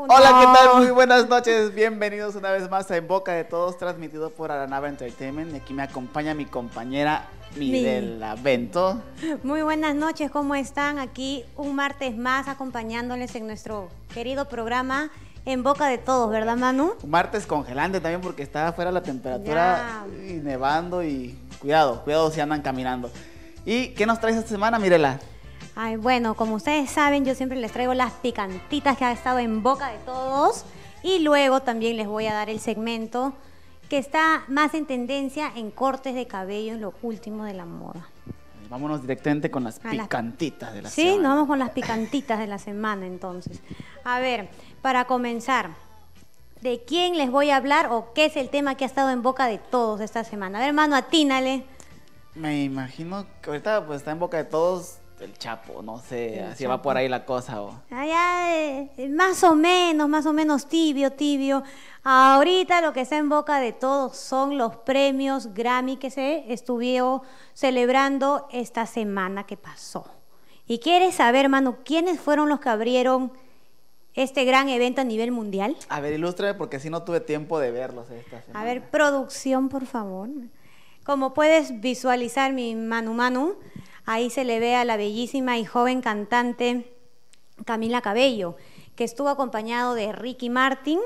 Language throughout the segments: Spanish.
Hola, ¿qué tal? No. Muy buenas noches. Bienvenidos una vez más a En Boca de Todos, transmitido por Aranaba Entertainment. Y aquí me acompaña mi compañera Mirela Bento. Muy buenas noches, ¿cómo están? Aquí un martes más acompañándoles en nuestro querido programa En Boca de Todos, ¿verdad, Manu? Un martes congelante también porque está afuera la temperatura y nevando y cuidado si andan caminando. ¿Y qué nos traes esta semana, Mirela? Ay, bueno, como ustedes saben, yo siempre les traigo las picantitas que ha estado en boca de todos y luego también les voy a dar el segmento que está más en tendencia en cortes de cabello en lo último de la moda. Vámonos directamente con las picantitas de la semana. Sí, nos vamos con las picantitas de la semana entonces. A ver, para comenzar, ¿de quién les voy a hablar o qué es el tema que ha estado en boca de todos esta semana? A ver, hermano, atínale. Me imagino que ahorita pues está en boca de todos el Chapo, no sé, así Chapo. Va por ahí la cosa. Más o menos tibio. Ahorita lo que está en boca de todos son los premios Grammy que se estuvieron celebrando esta semana que pasó. ¿Y quieres saber, Manu, quiénes fueron los que abrieron este gran evento a nivel mundial? A ver, ilústrame porque sí no tuve tiempo de verlos esta semana. A ver, producción, por favor. Como puedes visualizar, mi Manu, ahí se le ve a la bellísima y joven cantante Camila Cabello, que estuvo acompañado de Ricky Martin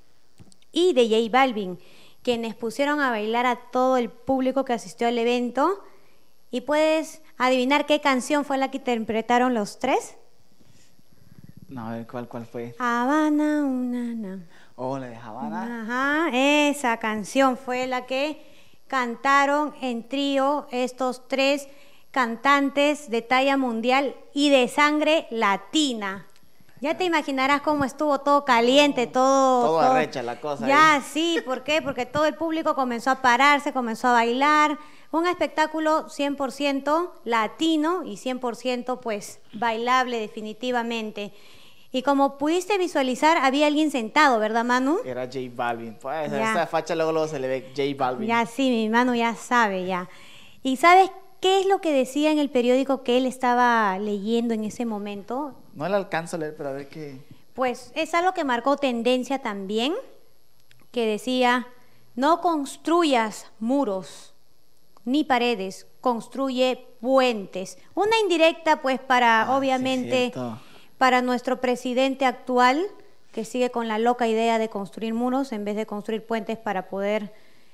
y de J Balvin, quienes pusieron a bailar a todo el público que asistió al evento. ¿Y puedes adivinar qué canción fue la que interpretaron los tres? No, a ver, ¿cuál fue? Habana, una. Oh, la de Habana. Ajá, esa canción fue la que cantaron en trío estos tres cantantes de talla mundial y de sangre latina. Ya te imaginarás cómo estuvo todo caliente, todo arrecha la cosa. Ya, sí, ¿por qué? Porque todo el público comenzó a pararse, comenzó a bailar. Un espectáculo 100% latino y 100% pues bailable definitivamente. Y como pudiste visualizar, había alguien sentado, ¿verdad, Manu? Era J Balvin. Pues esa facha luego se le ve J Balvin. Ya, sí, mi Manu ya sabe, ya. ¿Y sabes qué es lo que decía en el periódico que él estaba leyendo en ese momento? No le alcanzo a leer, pero a ver qué. Pues es algo que marcó tendencia también, que decía, no construyas muros ni paredes, construye puentes. Una indirecta, pues, para, obviamente, sí, para nuestro presidente actual, que sigue con la loca idea de construir muros en vez de construir puentes para poder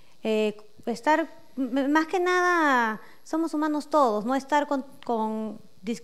estar, más que nada, somos humanos todos, no estar con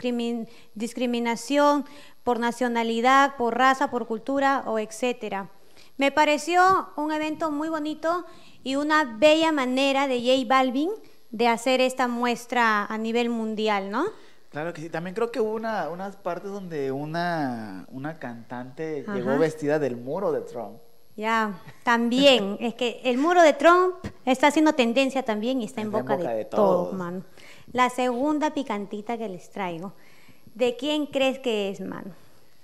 discriminación por nacionalidad, por raza, por cultura o etcétera. Me pareció un evento muy bonito y una bella manera de J Balvin de hacer esta muestra a nivel mundial, ¿no? Claro que sí, también creo que hubo unas partes donde una cantante llegó vestida del muro de Trump. Ya, también, es que el muro de Trump está haciendo tendencia también y está en boca de todos, mano. La segunda picantita que les traigo, ¿de quién crees que es, mano?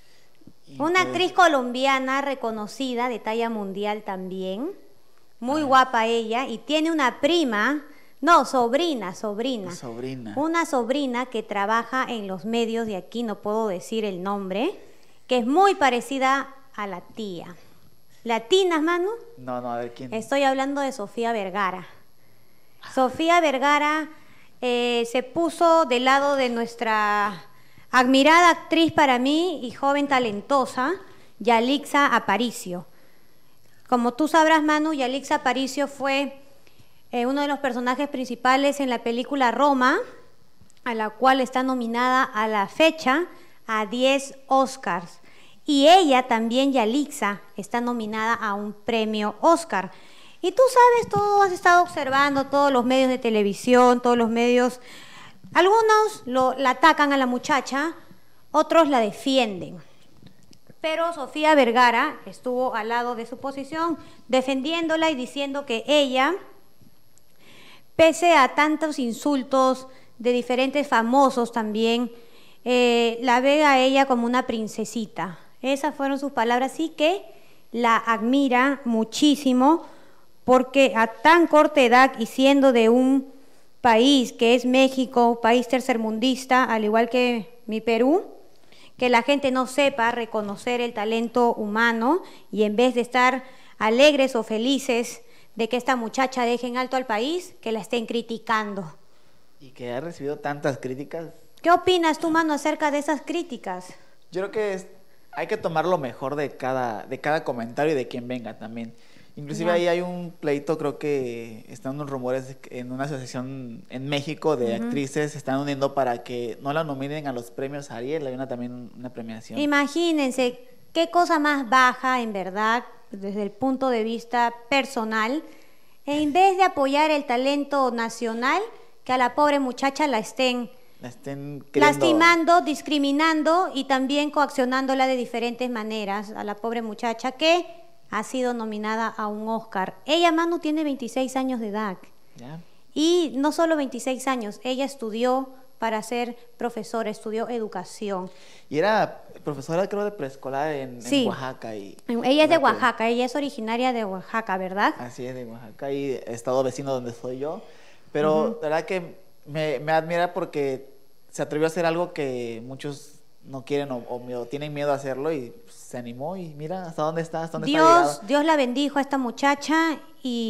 Una actriz colombiana reconocida de talla mundial también, muy guapa ella, y tiene una prima, no, sobrina. Una sobrina que trabaja en los medios de aquí, no puedo decir el nombre, que es muy parecida a la tía. ¿Latinas, Manu? No, a ver quién. Estoy hablando de Sofía Vergara. Sofía Vergara se puso del lado de nuestra admirada actriz para mí y joven talentosa, Yalixa Aparicio. Como tú sabrás, Manu, Yalixa Aparicio fue uno de los personajes principales en la película Roma, a la cual está nominada a la fecha a 10 Oscars. Y ella también, Yalixa, está nominada a un premio Oscar. Y tú sabes, tú has estado observando todos los medios de televisión, todos los medios. Algunos la atacan a la muchacha, otros la defienden. Pero Sofía Vergara estuvo al lado de su posición, defendiéndola y diciendo que ella, pese a tantos insultos de diferentes famosos también, la ve a ella como una princesita. Esas fueron sus palabras, y que la admira muchísimo porque a tan corta edad y siendo de un país que es México, país tercermundista, al igual que mi Perú, que la gente no sepa reconocer el talento humano y en vez de estar alegres o felices de que esta muchacha deje en alto al país, que la estén criticando. Y que ha recibido tantas críticas. ¿Qué opinas tú, Manu, acerca de esas críticas? Yo creo que hay que tomar lo mejor de cada comentario y de quien venga también. Inclusive ahí hay un pleito, creo que están unos rumores en una asociación en México de actrices, se están uniendo para que no la nominen a los premios Ariel, hay también una premiación. Imagínense, qué cosa más baja, en verdad, desde el punto de vista personal, en vez de apoyar el talento nacional, que a la pobre muchacha la estén lastimando, discriminando y también coaccionándola de diferentes maneras a la pobre muchacha que ha sido nominada a un Oscar. Ella, Manu, tiene 26 años de edad. ¿Ya? Y no solo 26 años, ella estudió para ser profesora, estudió educación. Y era profesora, creo, de preescolar en Oaxaca. Ella es de Oaxaca, ella es originaria de Oaxaca, ¿verdad? Así es, de Oaxaca, y he estado vecino donde soy yo. Pero la verdad que me admira porque se atrevió a hacer algo que muchos no quieren o tienen miedo a hacerlo y se animó y mira hasta dónde está, hasta dónde está llegado. Dios la bendijo a esta muchacha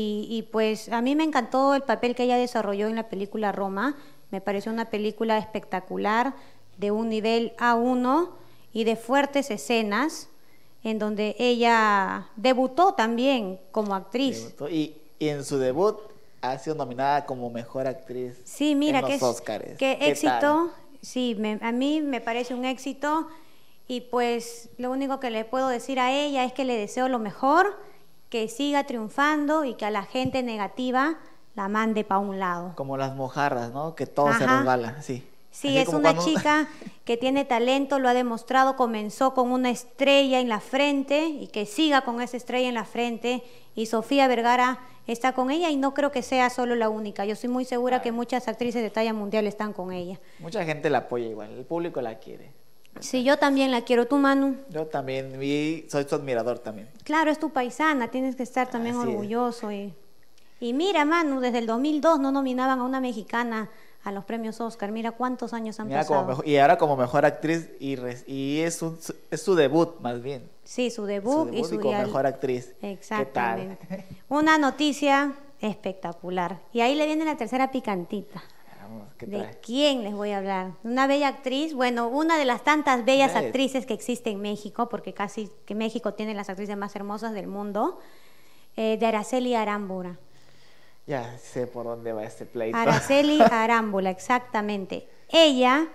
y pues a mí me encantó el papel que ella desarrolló en la película Roma. Me pareció una película espectacular, de un nivel A1 y de fuertes escenas, en donde ella debutó también como actriz. Debutó y en su debut ha sido nominada como mejor actriz. Sí, mira, en los Óscares. Qué éxito. Sí, a mí me parece un éxito y pues lo único que le puedo decir a ella es que le deseo lo mejor, que siga triunfando y que a la gente negativa la mande para un lado. Como las mojarras, ¿no? Que todo se resbala, sí. Sí, es una chica que tiene talento, lo ha demostrado, comenzó con una estrella en la frente y que siga con esa estrella en la frente y Sofía Vergara está con ella y no creo que sea solo la única. Yo soy muy segura que muchas actrices de talla mundial están con ella. Mucha gente la apoya igual, el público la quiere. Sí, yo también la quiero. ¿Tú, Manu? Yo también, y soy su admirador también. Claro, es tu paisana, tienes que estar también orgulloso. Y mira, Manu, desde el 2002 no nominaban a una mexicana a los premios Oscar. Mira cuántos años han pasado. Y ahora como mejor actriz y es su debut más bien. Sí, su debut y como mejor actriz. Exactamente. ¿Qué tal? Una noticia espectacular. Y ahí le viene la tercera picantita. Vamos, ¿qué ¿De trae? quién les voy a hablar? Una bella actriz, bueno, una de las tantas bellas actrices que existe en México, porque casi que México tiene las actrices más hermosas del mundo, de Araceli Arámbula. Ya sé por dónde va este pleito. Araceli Arámbula, exactamente. Ella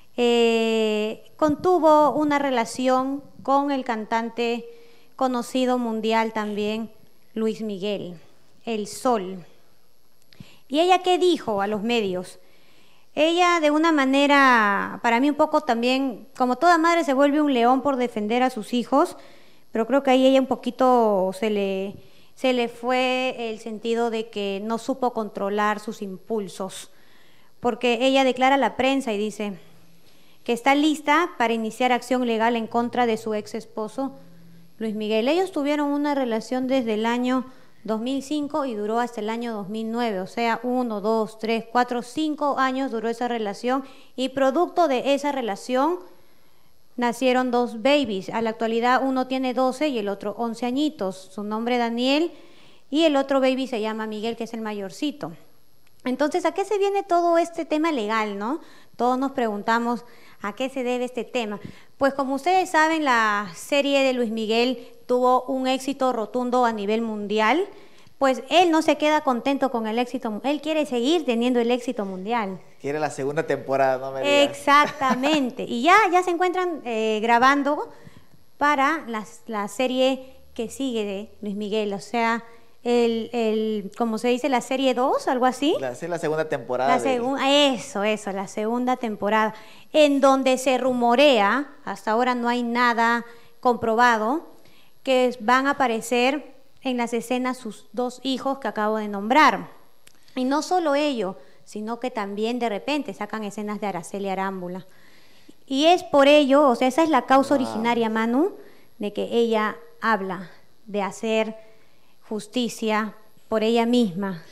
contuvo una relación con el cantante conocido mundial también, Luis Miguel, El Sol. ¿Y ella qué dijo a los medios? Ella de una manera, para mí un poco también, como toda madre se vuelve un león por defender a sus hijos, pero creo que ahí ella un poquito se le fue el sentido de que no supo controlar sus impulsos, porque ella declara a la prensa y dice que está lista para iniciar acción legal en contra de su ex esposo, Luis Miguel. Ellos tuvieron una relación desde el año 2005 y duró hasta el año 2009, o sea, 1, 2, 3, 4, 5 años duró esa relación y producto de esa relación nacieron 2 babies. A la actualidad uno tiene 12 y el otro 11 añitos. Su nombre es Daniel y el otro baby se llama Miguel, que es el mayorcito. Entonces, ¿a qué se viene todo este tema legal, no? Todos nos preguntamos a qué se debe este tema. Pues como ustedes saben, la serie de Luis Miguel tuvo un éxito rotundo a nivel mundial. Pues él no se queda contento con el éxito, él quiere seguir teniendo el éxito mundial. Quiere la segunda temporada, no me digas. Exactamente. Y ya se encuentran grabando para la serie que sigue de Luis Miguel, o sea, como se dice, la serie 2, algo así. La segunda temporada. La segunda temporada, en donde se rumorea, hasta ahora no hay nada comprobado, que van a aparecer en las escenas sus 2 hijos que acabo de nombrar. Y no solo ello, sino que también de repente sacan escenas de Araceli Arámbula. Y es por ello, o sea, esa es la causa originaria, Manu, de que ella habla de hacer justicia por ella misma.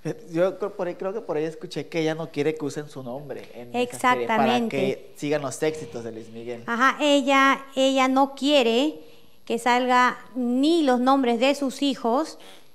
Yo creo que por ahí escuché que ella no quiere que usen su nombre en esa serie para Exactamente. que sigan los éxitos de Luis Miguel. Ajá, ella no quiere que salga ni los nombres de sus hijos,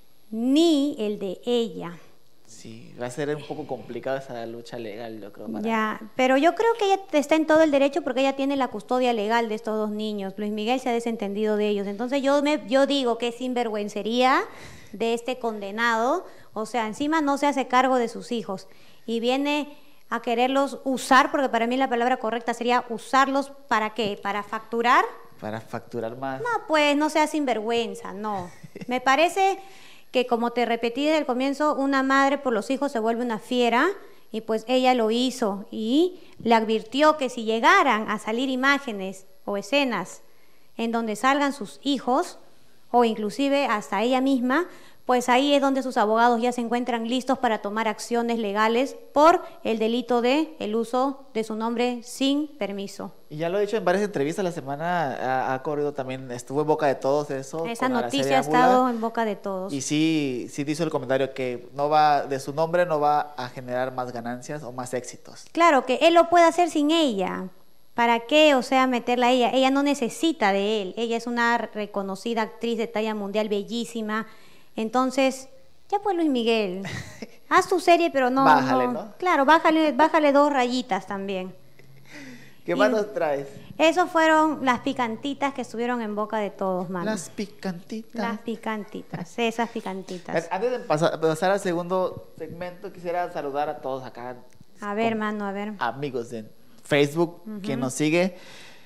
ni el de ella. Sí, va a ser un poco complicada esa lucha legal, yo creo. Ya, pero yo creo que ella está en todo el derecho porque ella tiene la custodia legal de estos dos niños. Luis Miguel se ha desentendido de ellos. Entonces yo digo que es sinvergüencería de este condenado. O sea, encima no se hace cargo de sus hijos y viene a quererlos usar, porque para mí la palabra correcta sería usarlos, ¿para qué? ¿Para facturar? Para facturar más. No, pues no sea sinvergüenza, no. Me parece que, como te repetí desde el comienzo, una madre por los hijos se vuelve una fiera, y pues ella lo hizo y le advirtió que si llegaran a salir imágenes o escenas en donde salgan sus hijos, o inclusive hasta ella misma, pues ahí es donde sus abogados ya se encuentran listos para tomar acciones legales por el delito de el uso de su nombre sin permiso. Y ya lo he dicho en varias entrevistas, la semana ha corrido también, estuvo en boca de todos eso. Esa con Araceli noticia ha Ángulo, estado en boca de todos. Y sí hizo el comentario que de su nombre no va a generar más ganancias o más éxitos. Claro, que él lo puede hacer sin ella. ¿Para qué? O sea, meterla a ella. Ella no necesita de él. Ella es una reconocida actriz de talla mundial, bellísima. Entonces, ya pues Luis Miguel, haz tu serie, pero no... Bájale, ¿no? Claro, bájale 2 rayitas también. ¿Qué más nos traes? Esos fueron las picantitas que estuvieron en boca de todos, mano. Las picantitas. Las picantitas, esas picantitas. Antes de pasar al segundo segmento, quisiera saludar a todos acá. A ver, mano, a ver. Amigos de Facebook, quien nos sigue.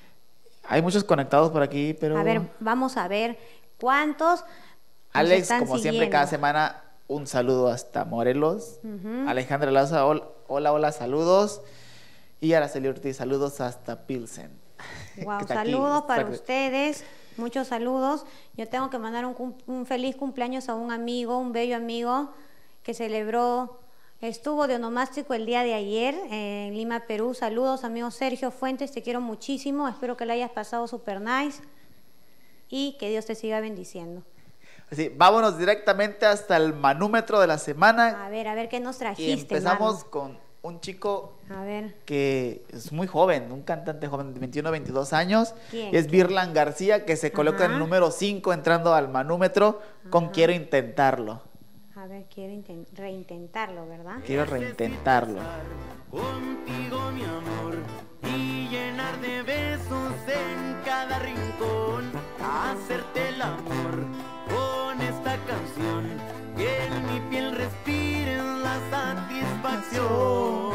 Hay muchos conectados por aquí, pero... A ver, vamos a ver cuántos... Alex, como siempre, cada semana, un saludo hasta Morelos. Alejandra Laza, hola, saludos. Y Araceli Ortiz, saludos hasta Pilsen. Wow, saludos para ustedes, muchos saludos. Yo tengo que mandar un feliz cumpleaños a un amigo, un bello amigo, que estuvo de onomástico el día de ayer en Lima, Perú. Saludos, amigo Sergio Fuentes, te quiero muchísimo. Espero que la hayas pasado super nice y que Dios te siga bendiciendo. Sí, vámonos directamente hasta el manúmetro de la semana. A ver, ¿qué nos trajiste, Y empezamos mano? con un chico A ver. que es muy joven, un cantante joven de 21, 22 años. ¿Quién? Y es Virlan García, que se coloca en el número 5 entrando al manúmetro con Quiero Intentarlo. A ver, quiero reintentarlo, ¿verdad? Quiero reintentarlo. Contigo, mi amor, y llenar de besos en cada rincón, hacerte el amor con esta canción, que en mi piel respire la satisfacción.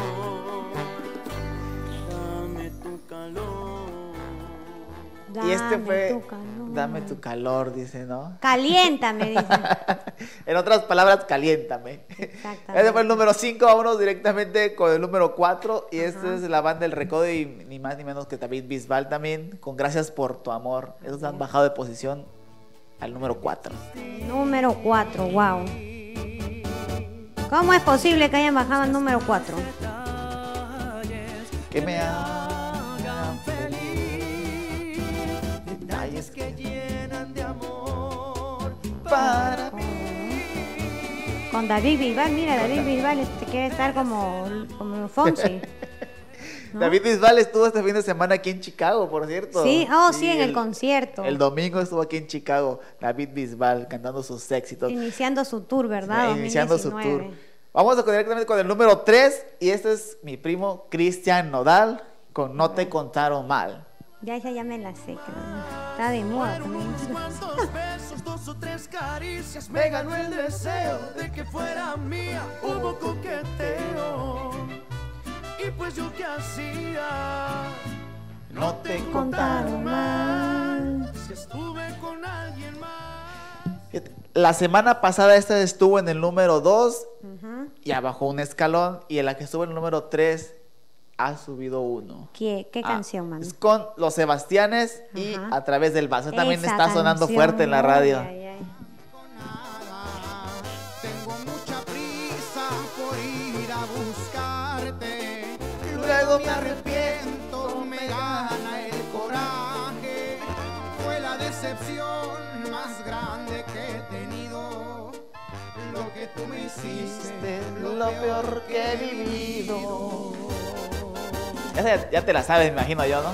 Dame tu calor. Y este fue tu calor. Dame tu calor, dice, ¿no? Caliéntame, dice. En otras palabras, caliéntame. Exactamente. Ese fue el número 5, vámonos directamente con el número 4. Y esta es la banda El Recodo y ni más ni menos que David Bisbal también, con Gracias por tu amor. Esos han bajado de posición al número 4. Número 4, wow. ¿Cómo es posible que hayan bajado al número 4? Que me hagan feliz, detalles que llenan de amor para mí. Con David Bisbal, mira, David Bisbal quiere estar como Fonsi. ¿no? David Bisbal estuvo este fin de semana aquí en Chicago, por cierto. Sí, sí, en el concierto. El domingo estuvo aquí en Chicago, David Bisbal, cantando sus éxitos. Iniciando su tour, ¿verdad? Iniciando su 2019. tour. Vamos a directamente con el número 3, y este es mi primo Cristian Nodal, con No te contaron mal. Ya me la sé, creo. Está de moda también. Cuantos besos, 2 o 3 caricias, me ganó el deseo de que fuera mía. Hubo coqueteo, y pues yo qué hacía. No te Contaron mal. Si estuve con alguien más. La semana pasada esta estuvo en el número 2, ya bajó un escalón, y en la que estuvo en el número 3 ha subido 1. ¿Qué canción, mano? Es con Los Sebastianes y A Través del Vaso. También Esa está sonando canción, fuerte en la radio. ay, ay. Tengo mucha prisa por ir a buscarte. Luego Me arrepiento, me gana el coraje. Fue la decepción más grande que he tenido. Lo que tú me hiciste hiciste lo peor que he vivido. Ya te la sabes, me imagino yo, ¿no?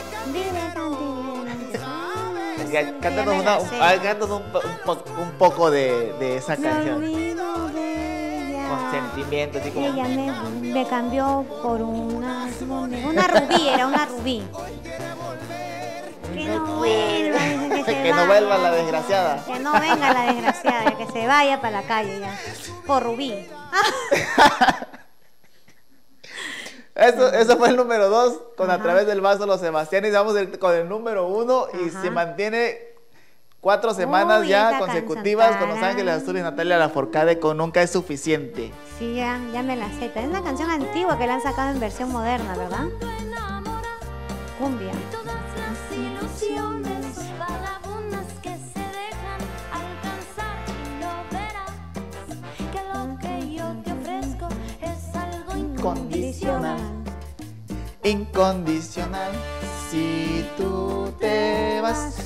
Cántanos un poco de esa canción. Con sentimiento, así como... Ella me cambió por una rubí, era una rubí. Que no vuelva, que no vuelva la desgraciada. Que no venga la desgraciada, que se vaya para la calle ya. Por rubí. Eso fue el número 2 con A Través del Vaso Los Sebastianes. Vamos con el número 1 y se mantiene 4 semanas ya consecutivas con Los Ángeles Azules y Natalia Lafourcade con Nunca es Suficiente. Sí, ya me la sé. Es una canción antigua que la han sacado en versión moderna, ¿verdad? Cumbia. Incondicional, incondicional, si tú te vas.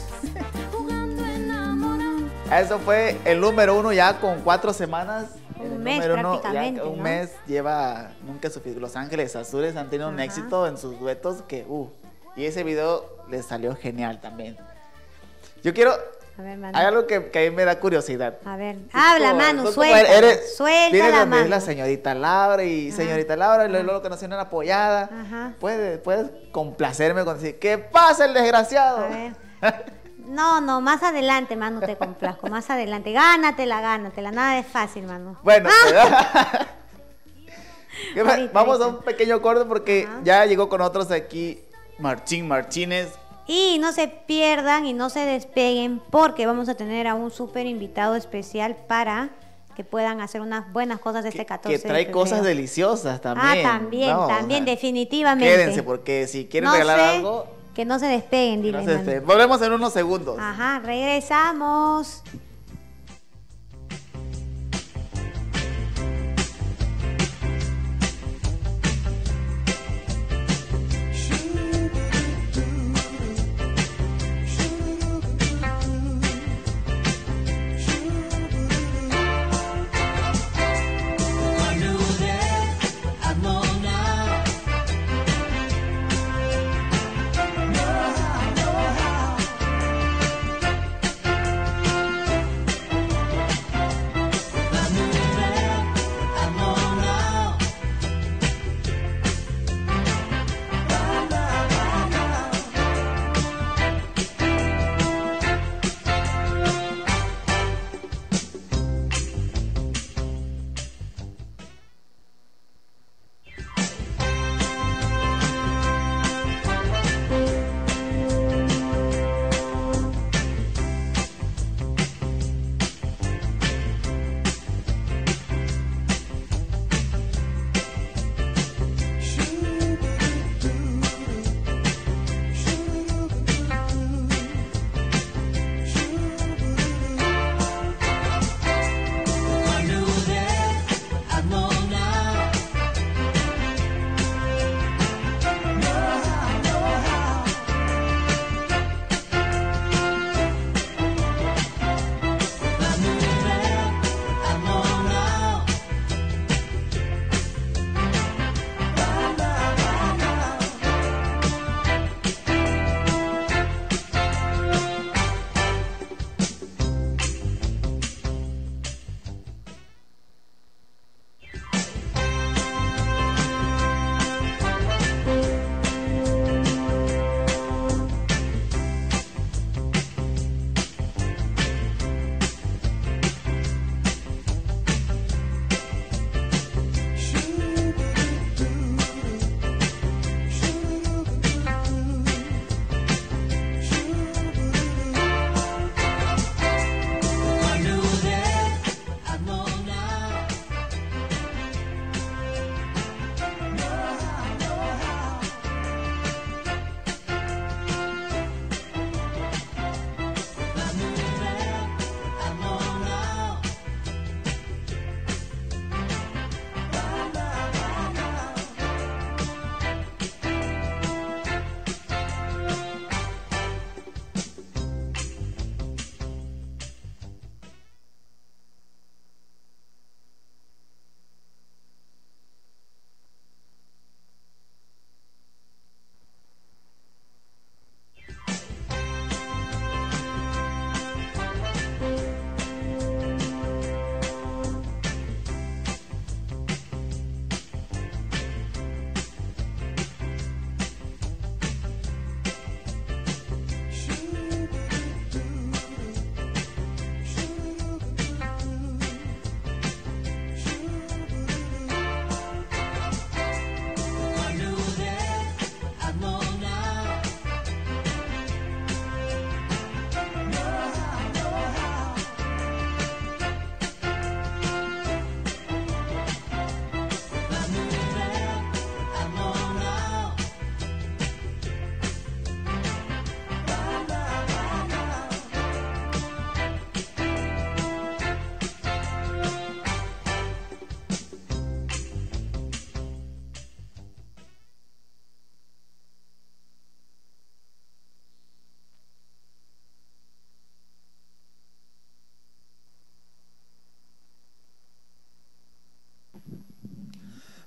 Eso fue el número 1 ya con 4 semanas. Un mes prácticamente, un mes lleva Nunca Suficiente. Los Ángeles Azules han tenido un éxito en sus duetos que, y ese video les salió genial también. Yo quiero... A ver, Manu. Hay algo que a mí me da curiosidad. A ver, habla, Manu, suelta Viene la donde mano. es la señorita Laura y señorita Laura, y luego que nos tienen apoyada. Ajá. Puedes complacerme con decir, ¿qué pasa el desgraciado? A ver. No, más adelante, Manu, te complazco, más adelante. Gánatela, nada es fácil, Manu. Bueno, Ahorita, vamos a un pequeño corte porque ya llegó con nosotros aquí Martín Martínez. Y no se pierdan y no se despeguen porque vamos a tener a un súper invitado especial para que puedan hacer unas buenas cosas este 14 Que trae de cosas febrero. deliciosas también. También, definitivamente. Quédense porque si quieren regalar algo... Que no se despeguen, dile, Manu. Volvemos en unos segundos. Ajá, regresamos.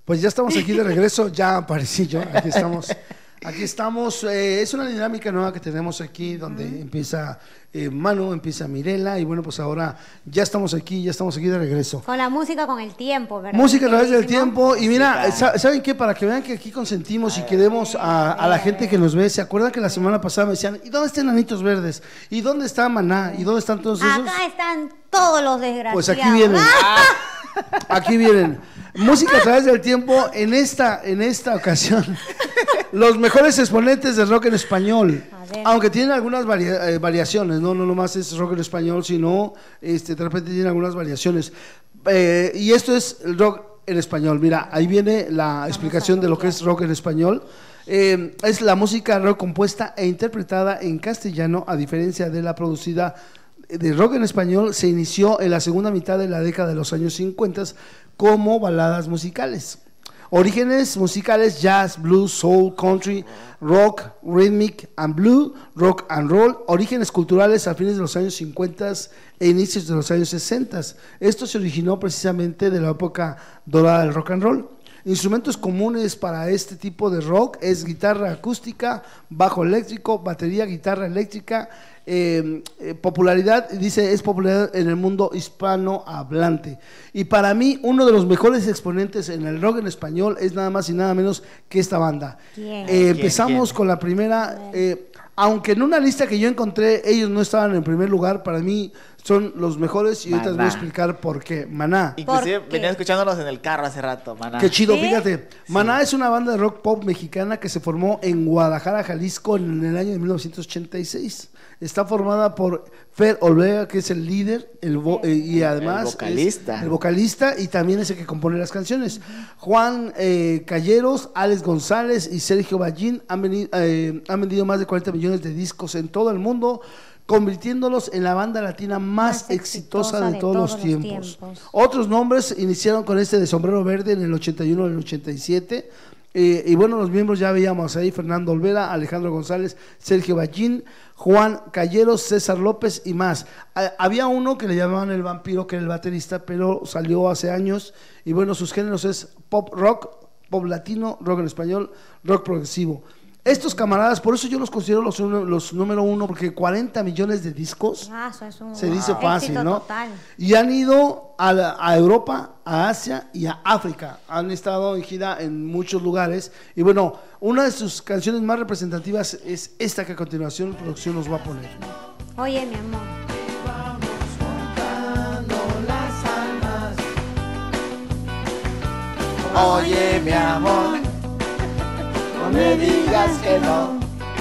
Pues ya estamos aquí de regreso, ya aparecí yo, aquí estamos. Aquí estamos, es una dinámica nueva que tenemos aquí donde empieza Manu, empieza Mirela y bueno, pues ahora ya estamos aquí de regreso. Con la música, con el tiempo, ¿verdad? Música a través del tiempo y mira, ¿saben qué? Para que vean que aquí consentimos y queremos a la gente que nos ve, ¿se acuerdan que la semana pasada me decían, ¿y dónde están Enanitos Verdes? ¿Y dónde está Maná? ¿Y dónde están todos esos? Acá están todos los desgraciados. Pues aquí vienen. Aquí vienen. Música a través del tiempo en esta ocasión. Los mejores exponentes de rock en español. Aunque tienen algunas variaciones, no nomás es rock en español, sino de repente tienen algunas variaciones. Y esto es el rock en español. Mira, ahí viene la explicación de lo que es rock en español. Es la música rock compuesta e interpretada en castellano, a diferencia de la producida de rock en español. Se inició en la segunda mitad de la década de los años 50 como baladas musicales. Orígenes musicales: jazz, blues, soul, country, rock, rhythmic and blue, rock and roll. Orígenes culturales a fines de los años 50 e inicios de los años 60. Esto se originó precisamente de la época dorada del rock and roll. Instrumentos comunes para este tipo de rock es guitarra acústica, bajo eléctrico, batería, guitarra eléctrica. Popularidad, dice, es popular en el mundo hispanohablante. Y para mí, uno de los mejores exponentes en el rock en español es nada más y nada menos que esta banda. Empezamos con la primera, aunque en una lista que yo encontré, ellos no estaban en primer lugar, para mí son los mejores y ahorita les voy a explicar por qué. Maná. Inclusive venía escuchándolos en el carro hace rato, Maná. Qué chido, fíjate. Maná es una banda de rock pop mexicana que se formó en Guadalajara, Jalisco, en el año de 1986. Está formada por Fer Olvera, que es el líder, y además el vocalista y también es el que compone las canciones. Juan Calleros, Alex González y Sergio Ballín han vendido más de 40 millones de discos en todo el mundo, convirtiéndolos en la banda latina más exitosa de todos los tiempos. Otros nombres iniciaron con este de Sombrero Verde en el 81 y el 87. Y bueno, los miembros ya veíamos ahí: Fernando Olvera, Alejandro González, Sergio Ballín, Juan Calleros, César López y más. Había uno que le llamaban el Vampiro, que era el baterista, pero salió hace años. Y bueno, sus géneros es pop rock, pop latino, rock en español, rock progresivo. Estos camaradas, por eso yo los considero los número uno, porque 40 millones de discos, eso es un se dice fácil, ¿no? Total. Y han ido a Europa, a Asia y a África. Han estado en gira en muchos lugares. Y bueno, una de sus canciones más representativas es esta que a continuación producción nos va a poner. Oye, mi amor. Oye, mi amor, no me digas que no.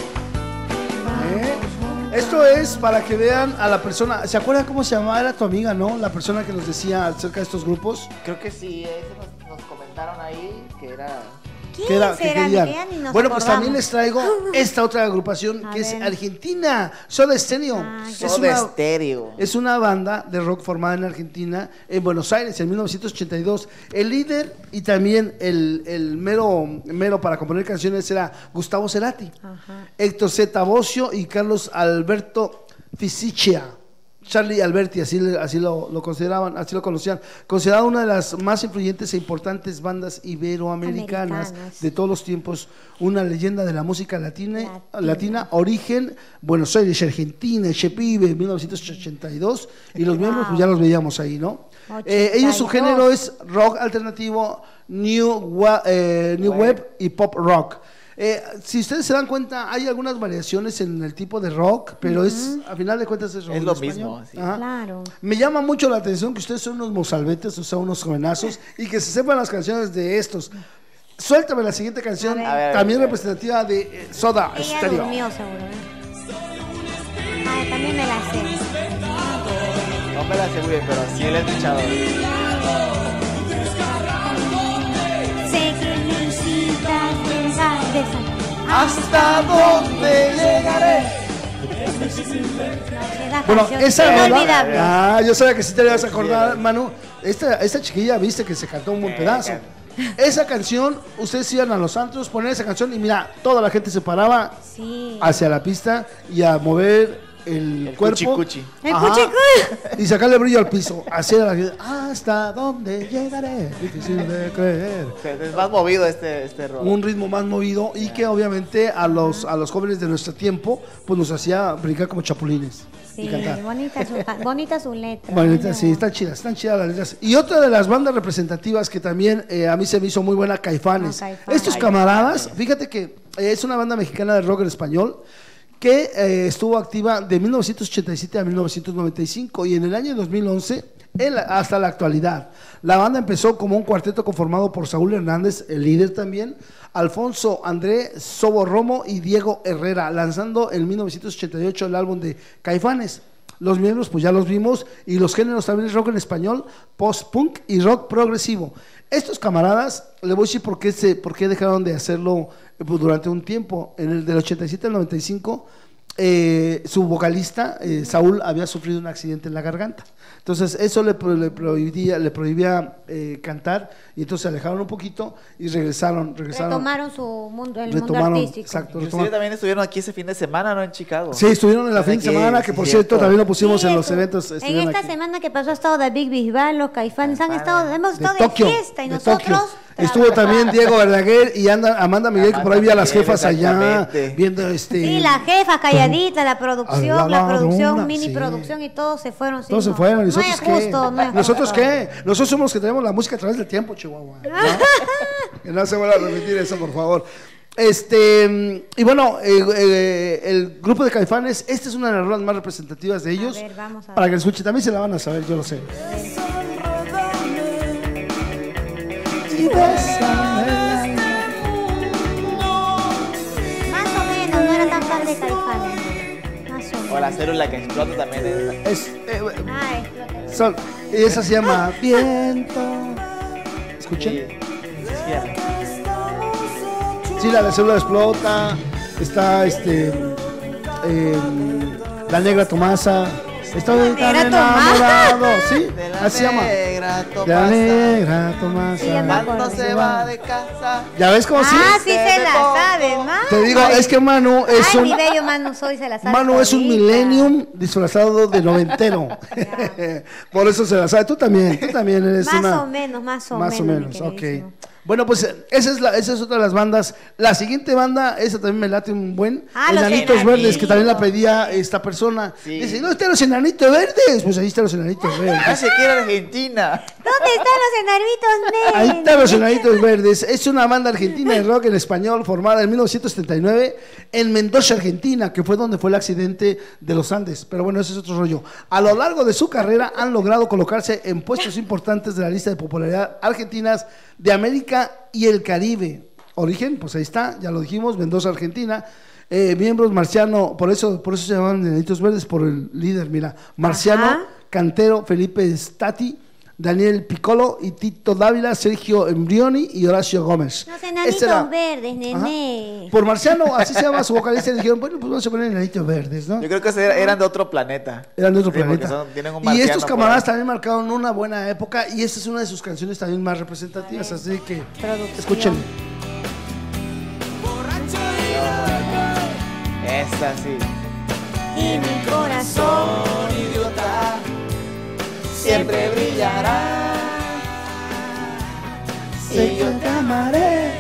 Esto es para que vean a la persona. ¿Se acuerdan cómo se llamaba? Era tu amiga, ¿no? La persona que nos decía acerca de estos grupos. Creo que sí, nos comentaron ahí que era... ¿Qué querían? Bueno, pues también les traigo esta otra agrupación que es argentina, Soda Stereo. Soda Stereo. Es una banda de rock formada en Argentina, en Buenos Aires, en 1982. El líder y también el mero para componer canciones era Gustavo Cerati, Héctor Z. Bocio y Carlos Alberto Fisiccia. Charlie Alberti, así lo consideraban, así lo conocían. Considerado una de las más influyentes e importantes bandas iberoamericanas de todos los tiempos, una leyenda de la música latina, origen Buenos Aires, Argentina, Chepibe, 1982, y los miembros pues ya los veíamos ahí, ¿no? Ellos, su género es rock alternativo, new wave y pop rock. Si ustedes se dan cuenta, hay algunas variaciones en el tipo de rock, pero a final de cuentas es rock. Es lo mismo, sí. Claro. Me llama mucho la atención que ustedes son unos mozalbetes, o sea, unos jovenazos, y que se sepan las canciones de estos. Suéltame la siguiente canción, también representativa de Soda Stereo. Durmió, seguro. También me la sé. No me la sé muy bien, pero sí la he escuchado. Sé que necesitas pensar de ¿hasta dónde llegaré? Bueno, esa inolvidable. yo sabía que sí te ibas a acordar, Manu. Esta chiquilla, viste que se cantó un buen pedazo. Esa canción, ustedes iban a los antros, ponían esa canción y mira, toda la gente se paraba hacia la pista y a mover el cuerpo. Cuchi. El Ajá. cuchicuy. Y sacarle brillo al piso. Así era la vida. ¿Hasta dónde llegaré? Difícil de creer. Es más movido este rock. Un ritmo más movido y que obviamente a los jóvenes de nuestro tiempo pues nos hacía brincar como chapulines y Sí, cantar. bonita su letra. Bonita, sí, están chidas las letras. Y otra de las bandas representativas que también a mí se me hizo muy buena, Caifanes. Caifanes. Estos camaradas, fíjate que es una banda mexicana de rock en español que estuvo activa de 1987 a 1995 y en el año 2011 hasta la actualidad. La banda empezó como un cuarteto conformado por Saúl Hernández, el líder también, Alfonso André Sobo Romo y Diego Herrera, lanzando en 1988 el álbum de Caifanes. Los miembros pues ya los vimos y los géneros también es rock en español, post-punk y rock progresivo. Estos camaradas, le voy a decir por qué dejaron de hacerlo pues, durante un tiempo. En el del 87 al 95 su vocalista Saúl había sufrido un accidente en la garganta, entonces eso le prohibía cantar y entonces se alejaron un poquito y regresaron. Retomaron su mundo, el Retomaron, mundo artístico. exacto. Inclusive también estuvieron aquí ese fin de semana, ¿no? En Chicago. Sí, estuvieron en la fin de Aquí, semana, que sí, por cierto. cierto también lo pusimos en los Cierto. eventos. En estuvieron esta aquí. semana que pasó ha estado David Bisbal, los Caifanes, hemos estado de Tokio, fiesta y de nosotros Tokio. Estuvo también Diego Verdaguer y Amanda Miguel, que por ahí vi a las Miguel, jefas allá exactamente. viendo Sí, la jefa calladita, la producción, luna, mini sí. producción y todos se fueron. sí, Todos se no. fueron, ¿y No nosotros es qué? justo, no es ¿Nosotros justo. qué? Nosotros somos los que tenemos la música a través del tiempo, Chihuahua. ¿No? Que no se vuelva a repetir eso, por favor. Y bueno, el grupo de Caifanes, esta es una de las rolas más representativas de ellos. A ver, vamos a para ver. que escuchen, también se la van a saber, yo lo sé. Y bésame. Más o menos, no era tan fan de Caifanes. Más o menos. O la célula que explota también es... Explota. Y esa se llama Viento. ¿Escuchen? Sí. Sí, la célula explota. Está la negra Tomasa. Estoy tan negra Tomasa. enamorado. Sí, De la así se llama. negra La Tomasa. negra Tomasa. Sí, ya me acuerdo. Cuando se va de casa. ¿Ya ves cómo sí? Ah, sí se la sabe, Manu. Te digo, es que Manu es Ay, un mi bello Manu soy, se la sabe. Manu es un todita. millennium disfrazado de noventero. Por eso se la sabe. Tú también eres Más una. o menos, Más o mi menos, ok. queridísimo. Bueno, pues esa es otra de las bandas. La siguiente banda, esa también me late un buen. Ah, los Enanitos Enanitos. Verdes, que también la pedía esta persona. Sí. Dice, no están los Enanitos Verdes. Pues ahí están los Enanitos Ya Verdes. se quiere Argentina. ¿Dónde están los enanitos, nene? Ahí están los Enanitos Verdes. Es una banda argentina de rock en español formada en 1979 en Mendoza, Argentina, que fue donde fue el accidente de los Andes. Pero bueno, ese es otro rollo. A lo largo de su carrera han logrado colocarse en puestos importantes de la lista de popularidad argentinas de América y el Caribe. Origen, pues ahí está, ya lo dijimos, Mendoza, Argentina. Miembros Marciano, por eso se llaman Enanitos Verdes, por el líder, mira, Marciano, Ajá. Cantero, Felipe Stati, Daniel Piccolo y Tito Dávila, Sergio Embrioni y Horacio Gómez. Los enanitos Ese era- verdes, nené. Por Marciano, así se llama su vocalista, y dijeron, bueno, pues vamos a poner Enanitos Verdes, ¿no? Yo creo que eran de otro planeta. Eran de otro Sí, porque planeta. tienen un Y marciano estos por camaradas ahí. también marcaron una buena época y esta es una de sus canciones también más representativas, así que Producción. escuchen. Esta sí. Y mi corazón. Idiota, siempre brillará. Sé que te amaré.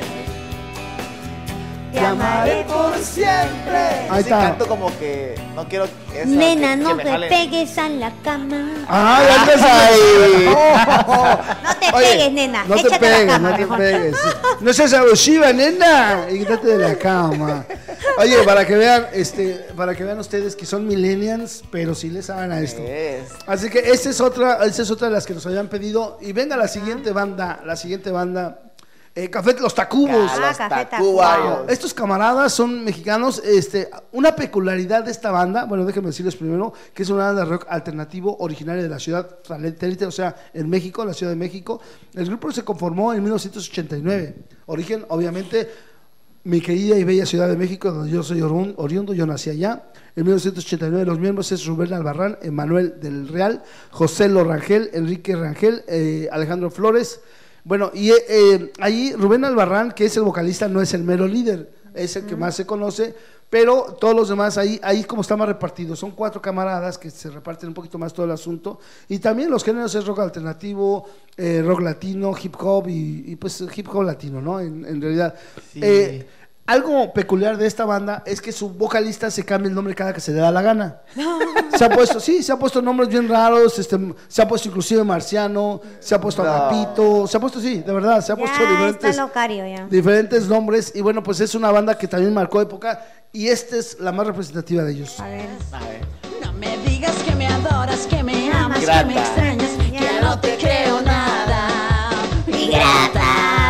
Te amaré por siempre. Ahí Así está. canto como que no quiero esa, Nena, que no me te jalen. pegues a la cama. ¡Ay, andas ahí! No te pegues, nena. No te Échate a la pegues, cama, no te mejor. pegues. No seas abusiva, nena. Y quítate de la cama. Oye, para que vean ustedes que son millennials, pero sí les saben a esto. Es. Así que esta es otra de las que nos habían pedido. Y venga la siguiente banda, Café Los Tacubos. Los Café Tacubayos. Estos camaradas son mexicanos. Una peculiaridad de esta banda, bueno, déjenme decirles primero que es una banda de rock alternativo originaria de la ciudad satélite, o sea, en México, la Ciudad de México. El grupo se conformó en 1989. Origen, obviamente, mi querida y bella Ciudad de México, donde yo soy oriundo, yo nací allá. En 1989 los miembros es Rubén Albarrán, Emanuel del Real, José Lo Rangel, Enrique Rangel, Alejandro Flores. Bueno, y ahí Rubén Albarrán, que es el vocalista, no es el mero líder. es el que más se conoce, pero todos los demás ahí como está más repartido, son 4 camaradas que se reparten un poquito más todo el asunto, y también los géneros es rock alternativo, rock latino, hip hop y pues hip hop latino, ¿no? En realidad. Sí. Algo peculiar de esta banda es que su vocalista se cambia el nombre cada que se le da la gana. Se ha puesto nombres bien raros, se ha puesto inclusive Marciano, se ha puesto Agapito, se ha puesto, sí, de verdad, se ha puesto diferentes nombres, y bueno, pues es una banda que también marcó época, y esta es la más representativa de ellos. A ver. No me digas que me adoras, que me amas, Grata. que me extrañas, que no te creo nada. Ingrata.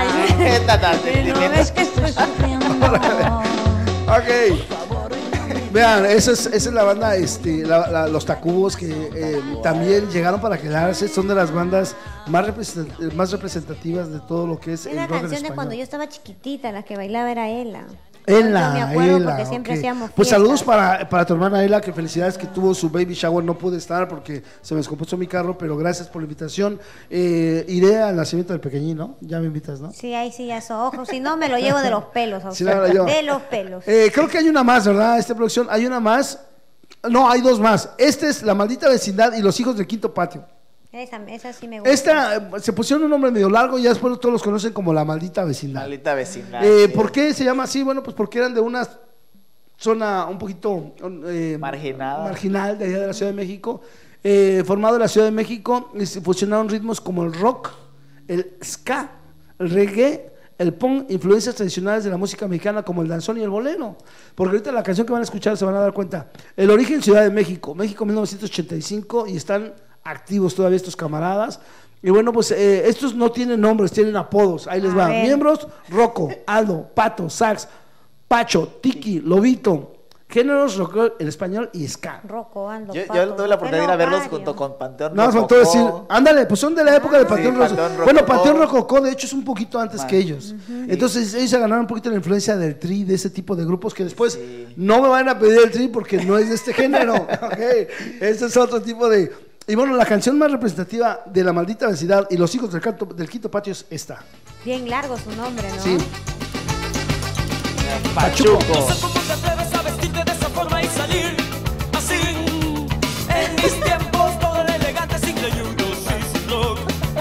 No ves que estoy sufriendo. Ok. Vean, esa es la banda, los Tacubos, que también llegaron para quedarse, son de las bandas más representativas de todo lo que es Es el la rock en canción de español. cuando yo estaba chiquitita, la que bailaba era Ela. Ela, Yo me acuerdo Ela, porque siempre ok. hacíamos Pues saludos fiestas. para tu hermana Ela, que felicidades que tuvo su baby shower. No pude estar porque se me descompuso mi carro, pero gracias por la invitación. Iré al nacimiento del pequeñín, ¿no? Ya me invitas, ¿no? Sí, ahí sí ya son ojos. Si no, me lo llevo de los pelos. Sí, no, yo. De los pelos. Creo que hay una más, ¿verdad? Esta producción, hay una más. No, hay 2 más. Esta es La Maldita Vecindad y Los Hijos del Quinto Patio. Esa sí me gusta. Esta se pusieron un nombre medio largo y ya después todos los conocen como La Maldita Vecindad. Maldita vecindad. ¿Por qué se llama así? Bueno, pues porque eran de una zona un poquito marginal de allá de la Ciudad de México, formado en la Ciudad de México, y se fusionaron ritmos como el rock, el ska, el reggae, el punk, influencias tradicionales de la música mexicana como el danzón y el bolero. Porque ahorita la canción que van a escuchar se van a dar cuenta. El origen, Ciudad de México, México 1985, y están activos todavía estos camaradas. Y bueno, pues estos no tienen nombres, tienen apodos. Ahí les A va. ver. Miembros: Rocco, Aldo, Pato, Sax, Pacho, Tiki, Lobito. Géneros: rock en español y ska. Rocco, Aldo, Yo Pato, tuve la oportunidad de ir a verlos Mario. junto con Panteón Nada más faltó Rococó. decir, ándale, pues son de la época de Panteón sí, Rococó. Panteón Bueno, Rococó. Panteón Rococó de hecho es un poquito antes Man. que ellos. Entonces ellos se ganaron un poquito la influencia del Tri, de ese tipo de grupos que después Sí. no me van a pedir el Tri porque no es de este género. Okay. Este es otro tipo de... Y bueno, la canción más representativa de La Maldita Vecindad y Los Hijos del Quinto Patio es esta. Bien largo su nombre, ¿no? Sí. Pachuco. No sé cómo te atreves a vestirte de esa forma y salir así. En mis tiempos todo era elegante, sin creyudos y sin rock.